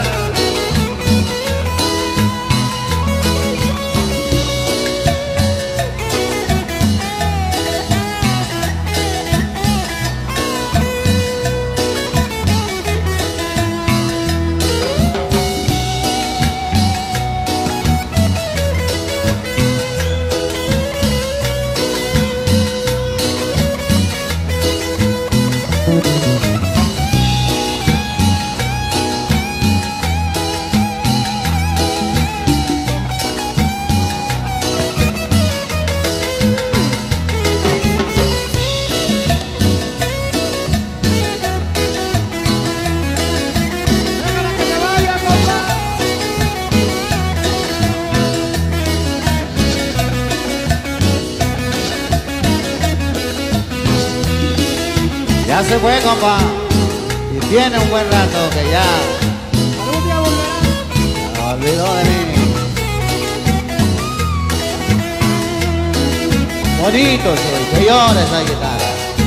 Ya se fue, compa, y tiene un buen rato que ya se olvidó de mí. Bonito soy, que llores esa guitarra.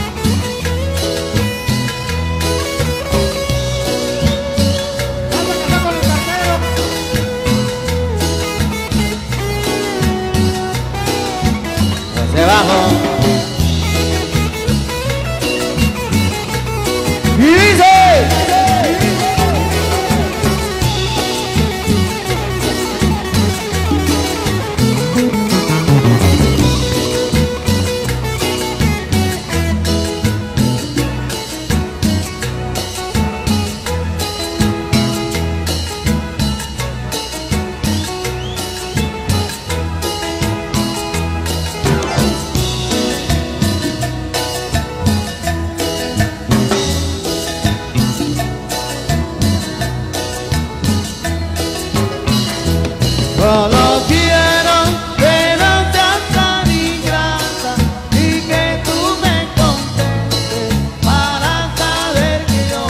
Desde abajo. Y dice solo quiero que no seas tan ingrata y que tú me contestes para saber que yo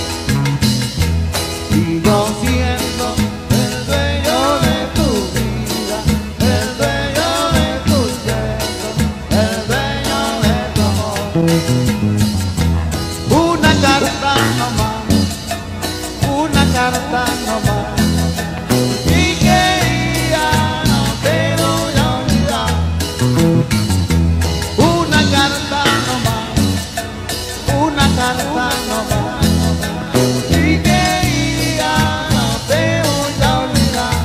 sigo siendo el dueño de tu vida, el dueño de tus besos, el dueño de tu amor. Una carta nomás, una carta nomás, y que ya no te voy a olvidar. Una carta nomás, una carta nomás, y que ya no te voy a olvidar.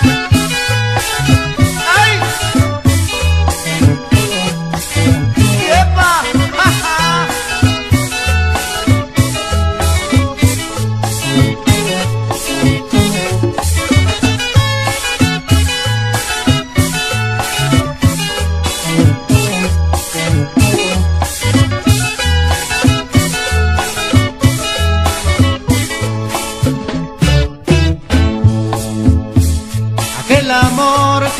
¡Ay!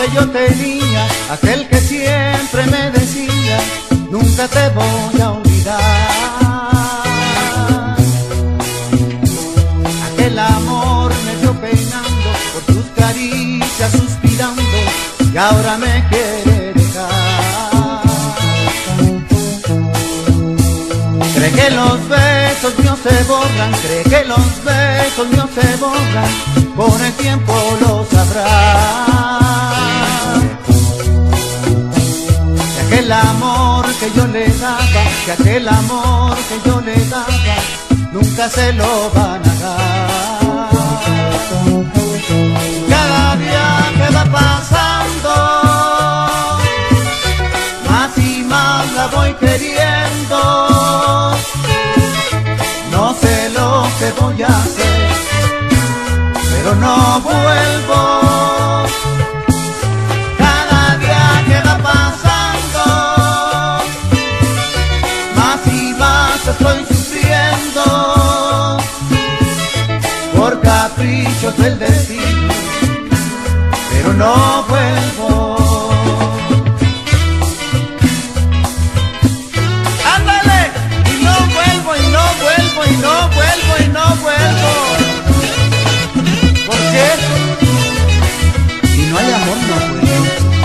que yo tenía, aquel que siempre me decía, nunca te voy a olvidar. Aquel amor me dio penando, por tus caricias suspirando, y ahora me quiere dejar. Cree que los besos míos se borran, cree que los besos míos se borran, con el tiempo lo sabrá. Que aquel amor que yo le daba, que aquel amor que yo le daba, nunca se lo van a dar. Cada día que va pasando, más y más la voy queriendo. No sé lo que voy a hacer, pero no vuelvo. Cada día que va pasando, más y más estoy sufriendo por caprichos del destino, pero no vuelvo. ¡Ándale! Y no vuelvo, y no vuelvo, y no vuelvo, y no vuelvo. ¿Por qué? Si no hay amor, no vuelvo.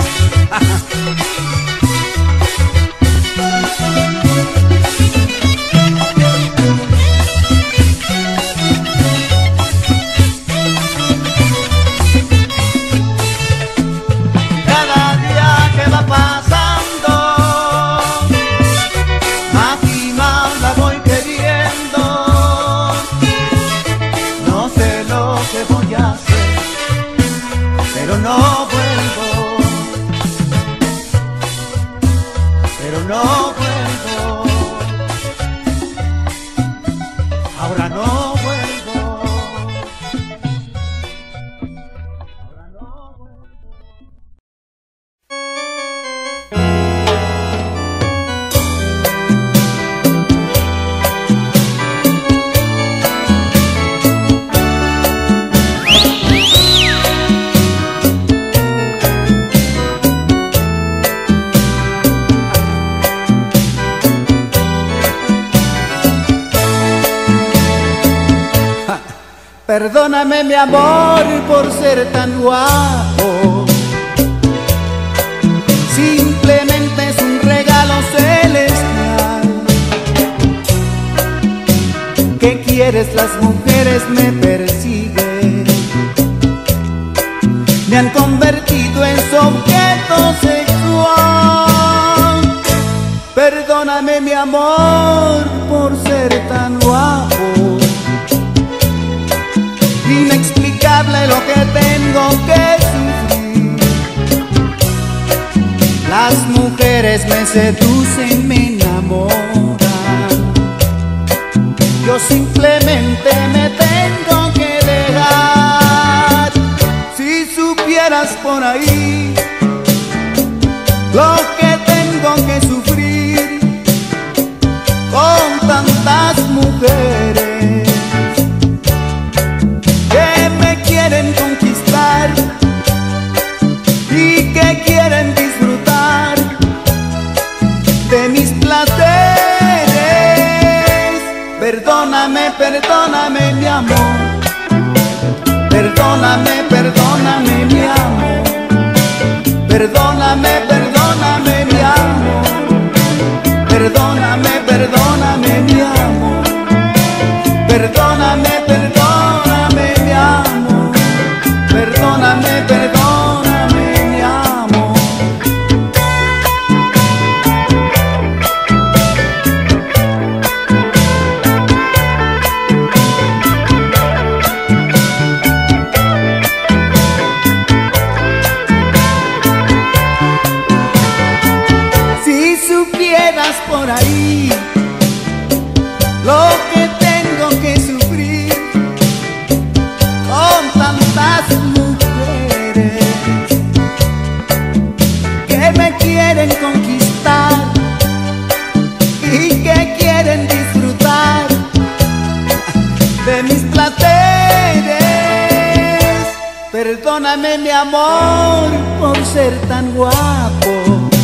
Pasando, más y más la voy queriendo. No sé lo que voy a hacer, pero no vuelvo, pero no vuelvo. Ahora no vuelvo, ahora no vuelvo. Perdóname mi amor por ser tan guapo, simplemente es un regalo celestial. ¿Qué quieres? Las mujeres me persiguen, me han convertido en su objeto sexual. Perdóname mi amor por ser tan guapo, inexplicable lo que tengo que sufrir. Las mujeres me seducen, me enamoran. Yo simplemente me tengo que dejar. Si supieras por ahí lo que tengo que sufrir con tantas mujeres conquistar y que quieren disfrutar de mis placeres. Perdóname, perdóname mi amor, perdóname, perdóname mi amor, perdóname, perdóname mi amor, perdóname, perdóname mi amor, perdóname, perdóname mi amor, perdóname, perdóname mi amor. Si supieras por ahí lo que tengo que sufrir con tantas mujeres que me quieren conquistar y que quieren disfrutar de mis placeres. Perdón Perdóname mi amor por ser tan guapo.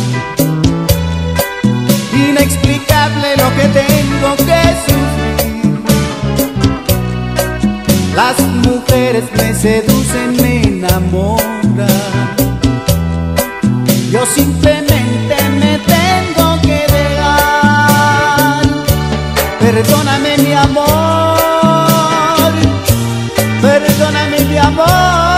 Inexplicable lo que tengo que sufrir. Las mujeres me seducen, me enamoran. Yo simplemente me tengo que dejar. Perdóname mi amor, perdóname mi amor.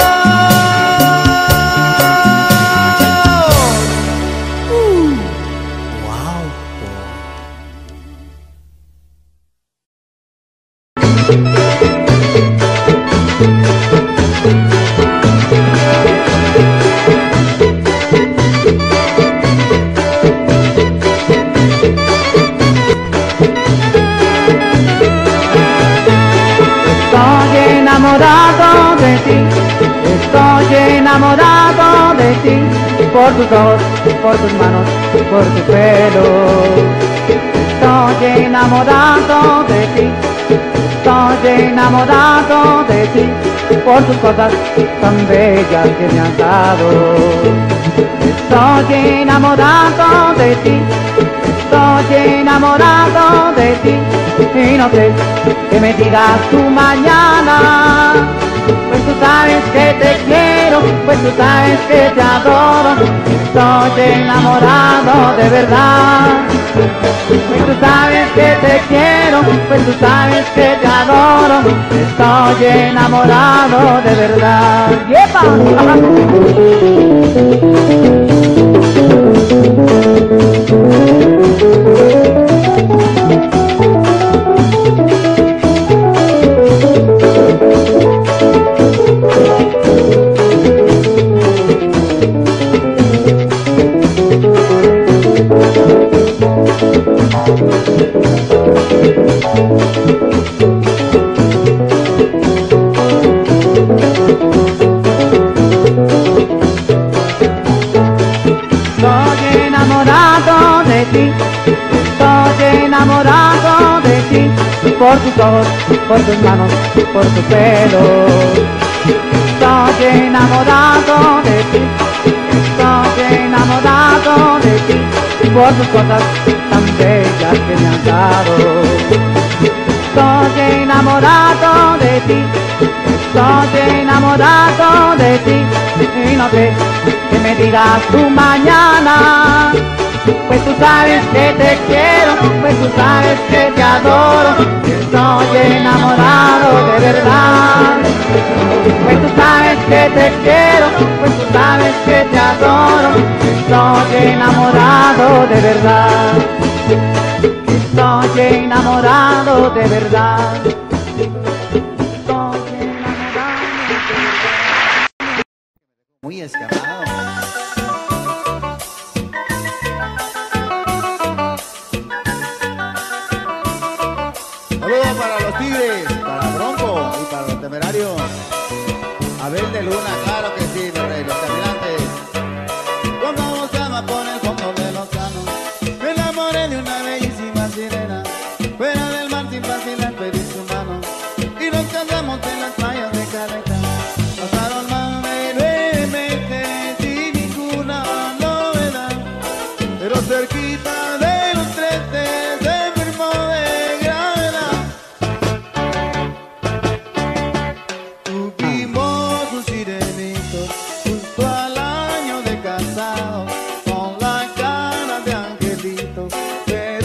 Estoy enamorado de ti, estoy enamorado de ti, por tus ojos, por tus manos, por tu pelo. Estoy enamorado de ti, estoy enamorado de ti, por tus cosas tan bellas que me has dado. Estoy enamorado de ti, estoy enamorado de ti, y no sé que me digas tú mañana. Pues tú sabes que te quiero, pues tú sabes que te adoro. Estoy enamorado de verdad. Pues tú sabes que te quiero, pues tú sabes que te adoro. Estoy enamorado de verdad. ¡Yepa! Estoy enamorado de ti, estoy enamorado de ti, por tus ojos, por tus manos, por tu pelo. Estoy enamorado de ti, estoy enamorado de ti, por tus cosas tan bellas que me has dado. Estoy enamorado de ti, estoy enamorado de ti, y no sé que me digas tú mañana. Pues tú sabes que te quiero, pues tú sabes que te adoro. Estoy enamorado de verdad. Pues tú sabes que te quiero, pues tú sabes que te adoro. Estoy enamorado de verdad. Estoy enamorado de verdad. Estoy enamorado de verdad. Muy escamado. Saludos para los Tigres, para Bronco y para los Temerarios. Abel de Luna, claro que sí, mi rey, los caminantes. Cuando buscaba por el fondo del océano, me enamoré de una bellísima sirena. Fuera del mar sin vacilar pedí su mano y nos casamos en las playas de Caleta. Pasaron más de 9 meses sin ninguna novedad, pero cerquita de los 13 se enfermó de gravedad. Tuvimos un sirenito justo al año de casado, con la cara de angelito,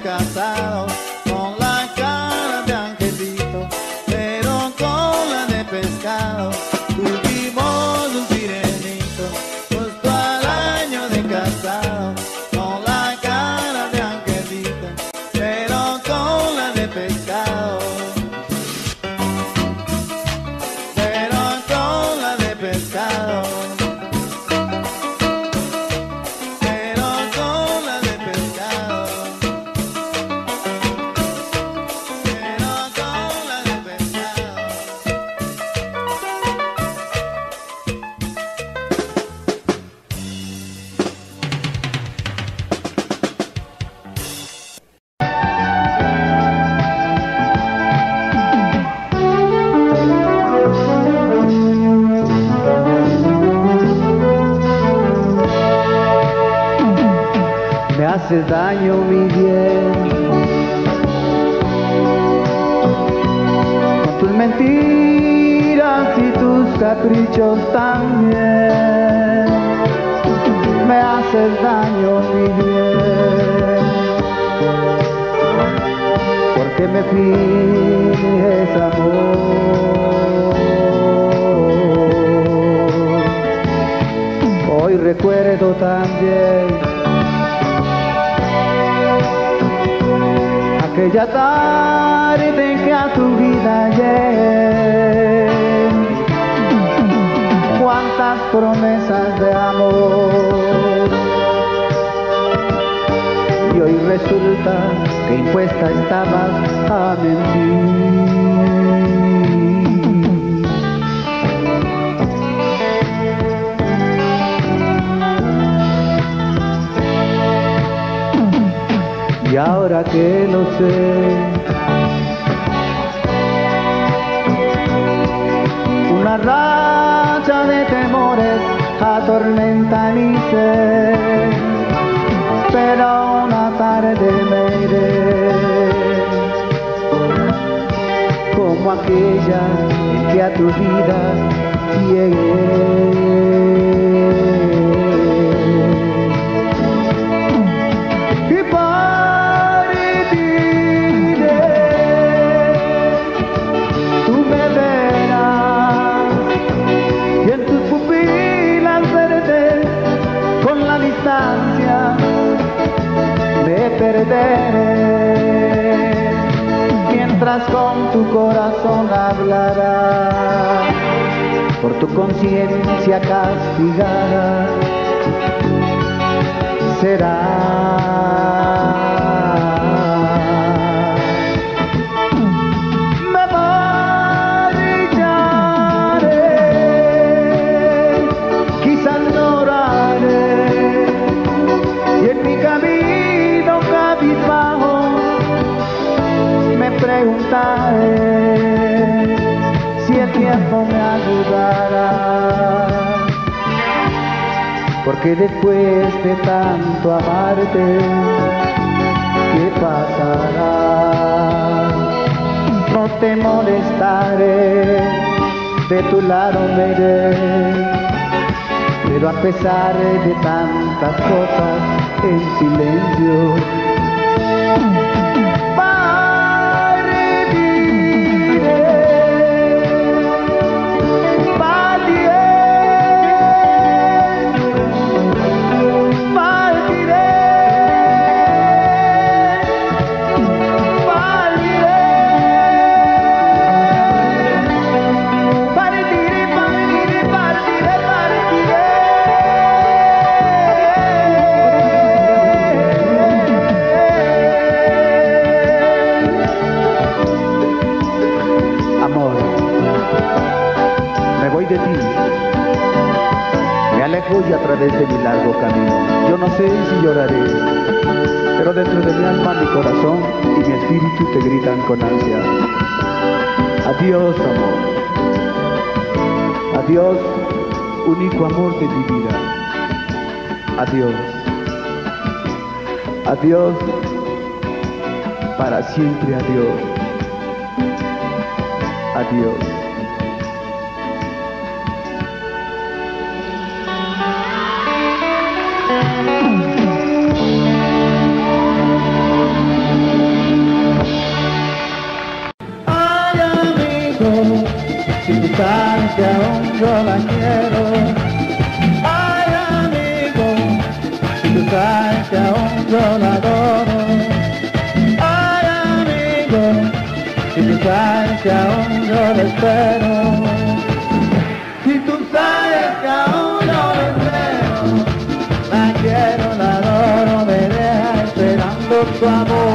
casado, con la cara de angelito, pero con la de pescado. Tuvimos un sirenito, justo al año de casado, con la cara de angelito, pero con la de pescado. Pero con la de pescado. Pero con la de pescado. Pero con la de pescado. Me haces daño, mi bien, con tus mentiras y tus caprichos también. Me haces daño, mi bien, porque me finges amor. Hoy recuerdo también aquella tarde en que a tu vida llegué, cuántas promesas de amor, y hoy resulta que impuesta estabas a mentir. Y ahora que lo sé, una racha de temores atormenta mi ser, pero una tarde me iré, como aquella en que a tu vida llegué. Me perderé mientras con tu corazón hablará, por tu conciencia castigada será. Me marcharé, quizás lloraré, y en mi camino cabizbajo me preguntaré si el tiempo me ayudará, porque después de tanto amarte, ¿qué pasará? No te molestaré, de tu lado me iré, pero a pesar de tantas cosas en silencio, y a través de mi largo camino. Yo no sé si lloraré, pero dentro de mi alma, mi corazón y mi espíritu te gritan con ansia: adiós, amor. Adiós, único amor de mi vida. Adiós. Adiós, para siempre adiós. Adiós. que aún yo la quiero. Ay, amigo, si tú sabes que aún yo la adoro. Ay, amigo, si tú sabes que aún yo la espero. Si tú sabes que aún yo la espero, la quiero, la adoro, me deja esperando tu amor.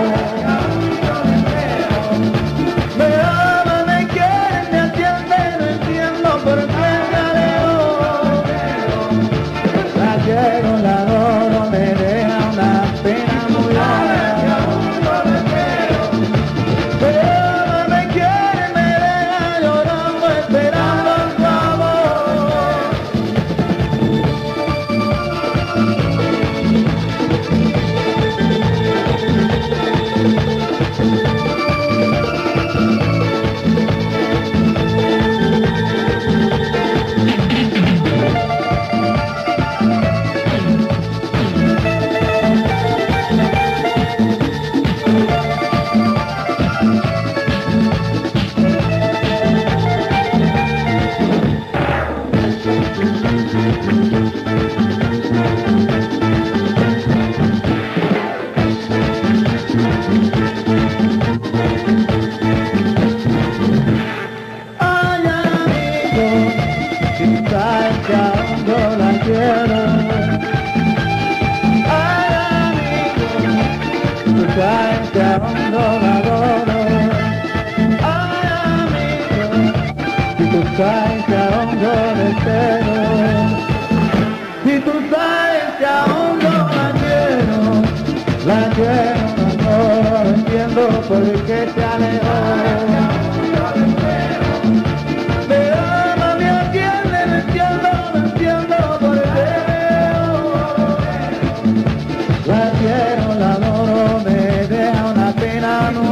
Me ama, me quiere, me atiende, no entiendo por qué me alejo. La quiero, la adoro, me deja una pena muy honda. Me ama, me quiere, me deja llorando, esperando tu amor. Ay, amigo, si tú sabes que aún yo la quiero. Ay, amigo, tú sabes que aún yo la adoro. Ay, amigo, si tú sabes que aún yo la espero. Si tú sabes que aún yo la quiero, la adoro, no entiendo por qué te alejó. Me ama, me atiende, no entiendo por qué. La quiero, la adoro, me deja una pena.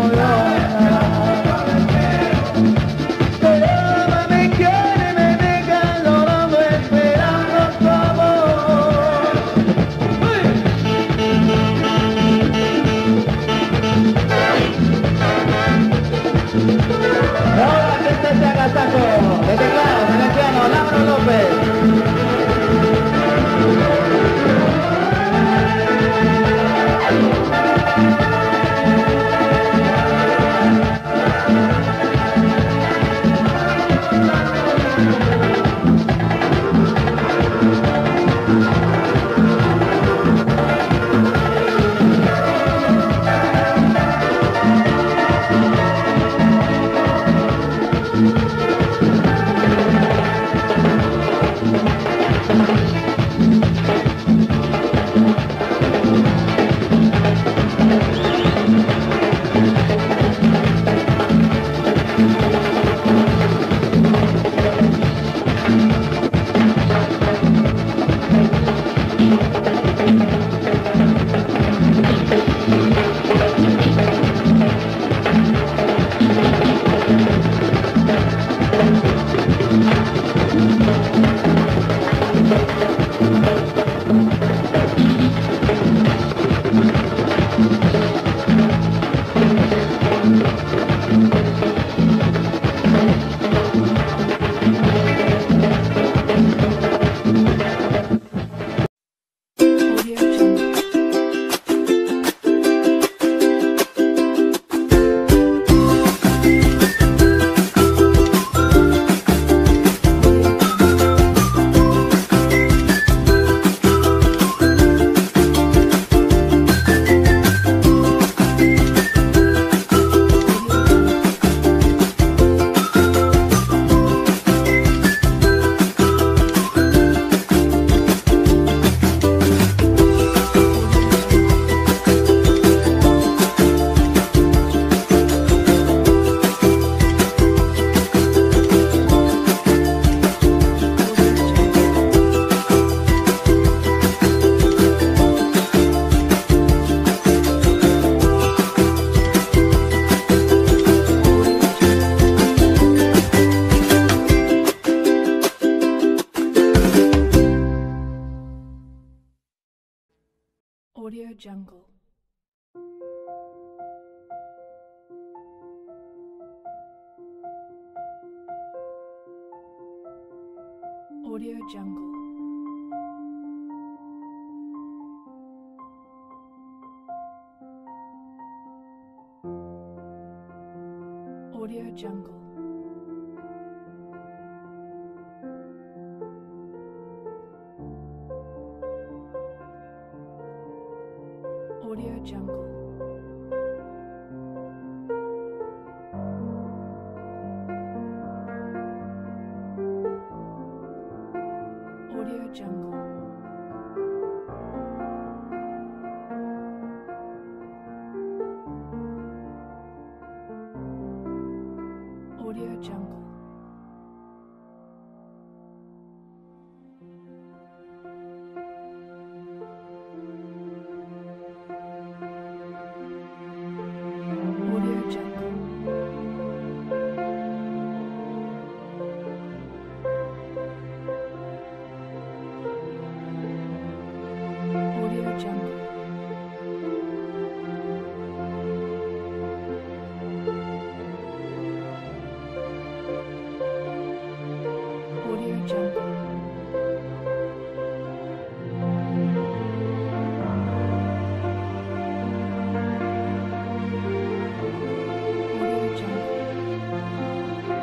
Audio Jungle. Audio Jungle. Audio Jungle. Audio Jungle. Audio Jungle. Audio Jungle. Audio Jungle. Audio Jungle. Audio Jungle.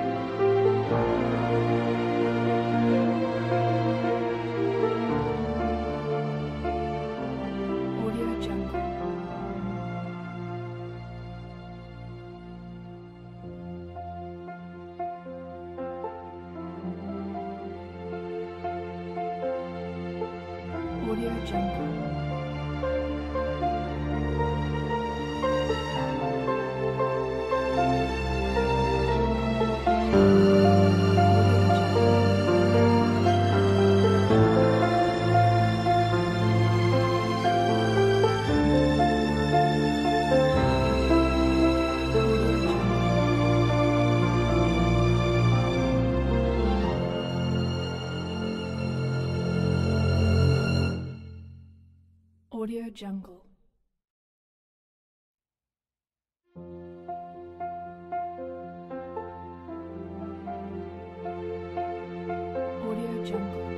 Audio Jungle. Audio Jungle. Audio Jungle. Audio Jungle.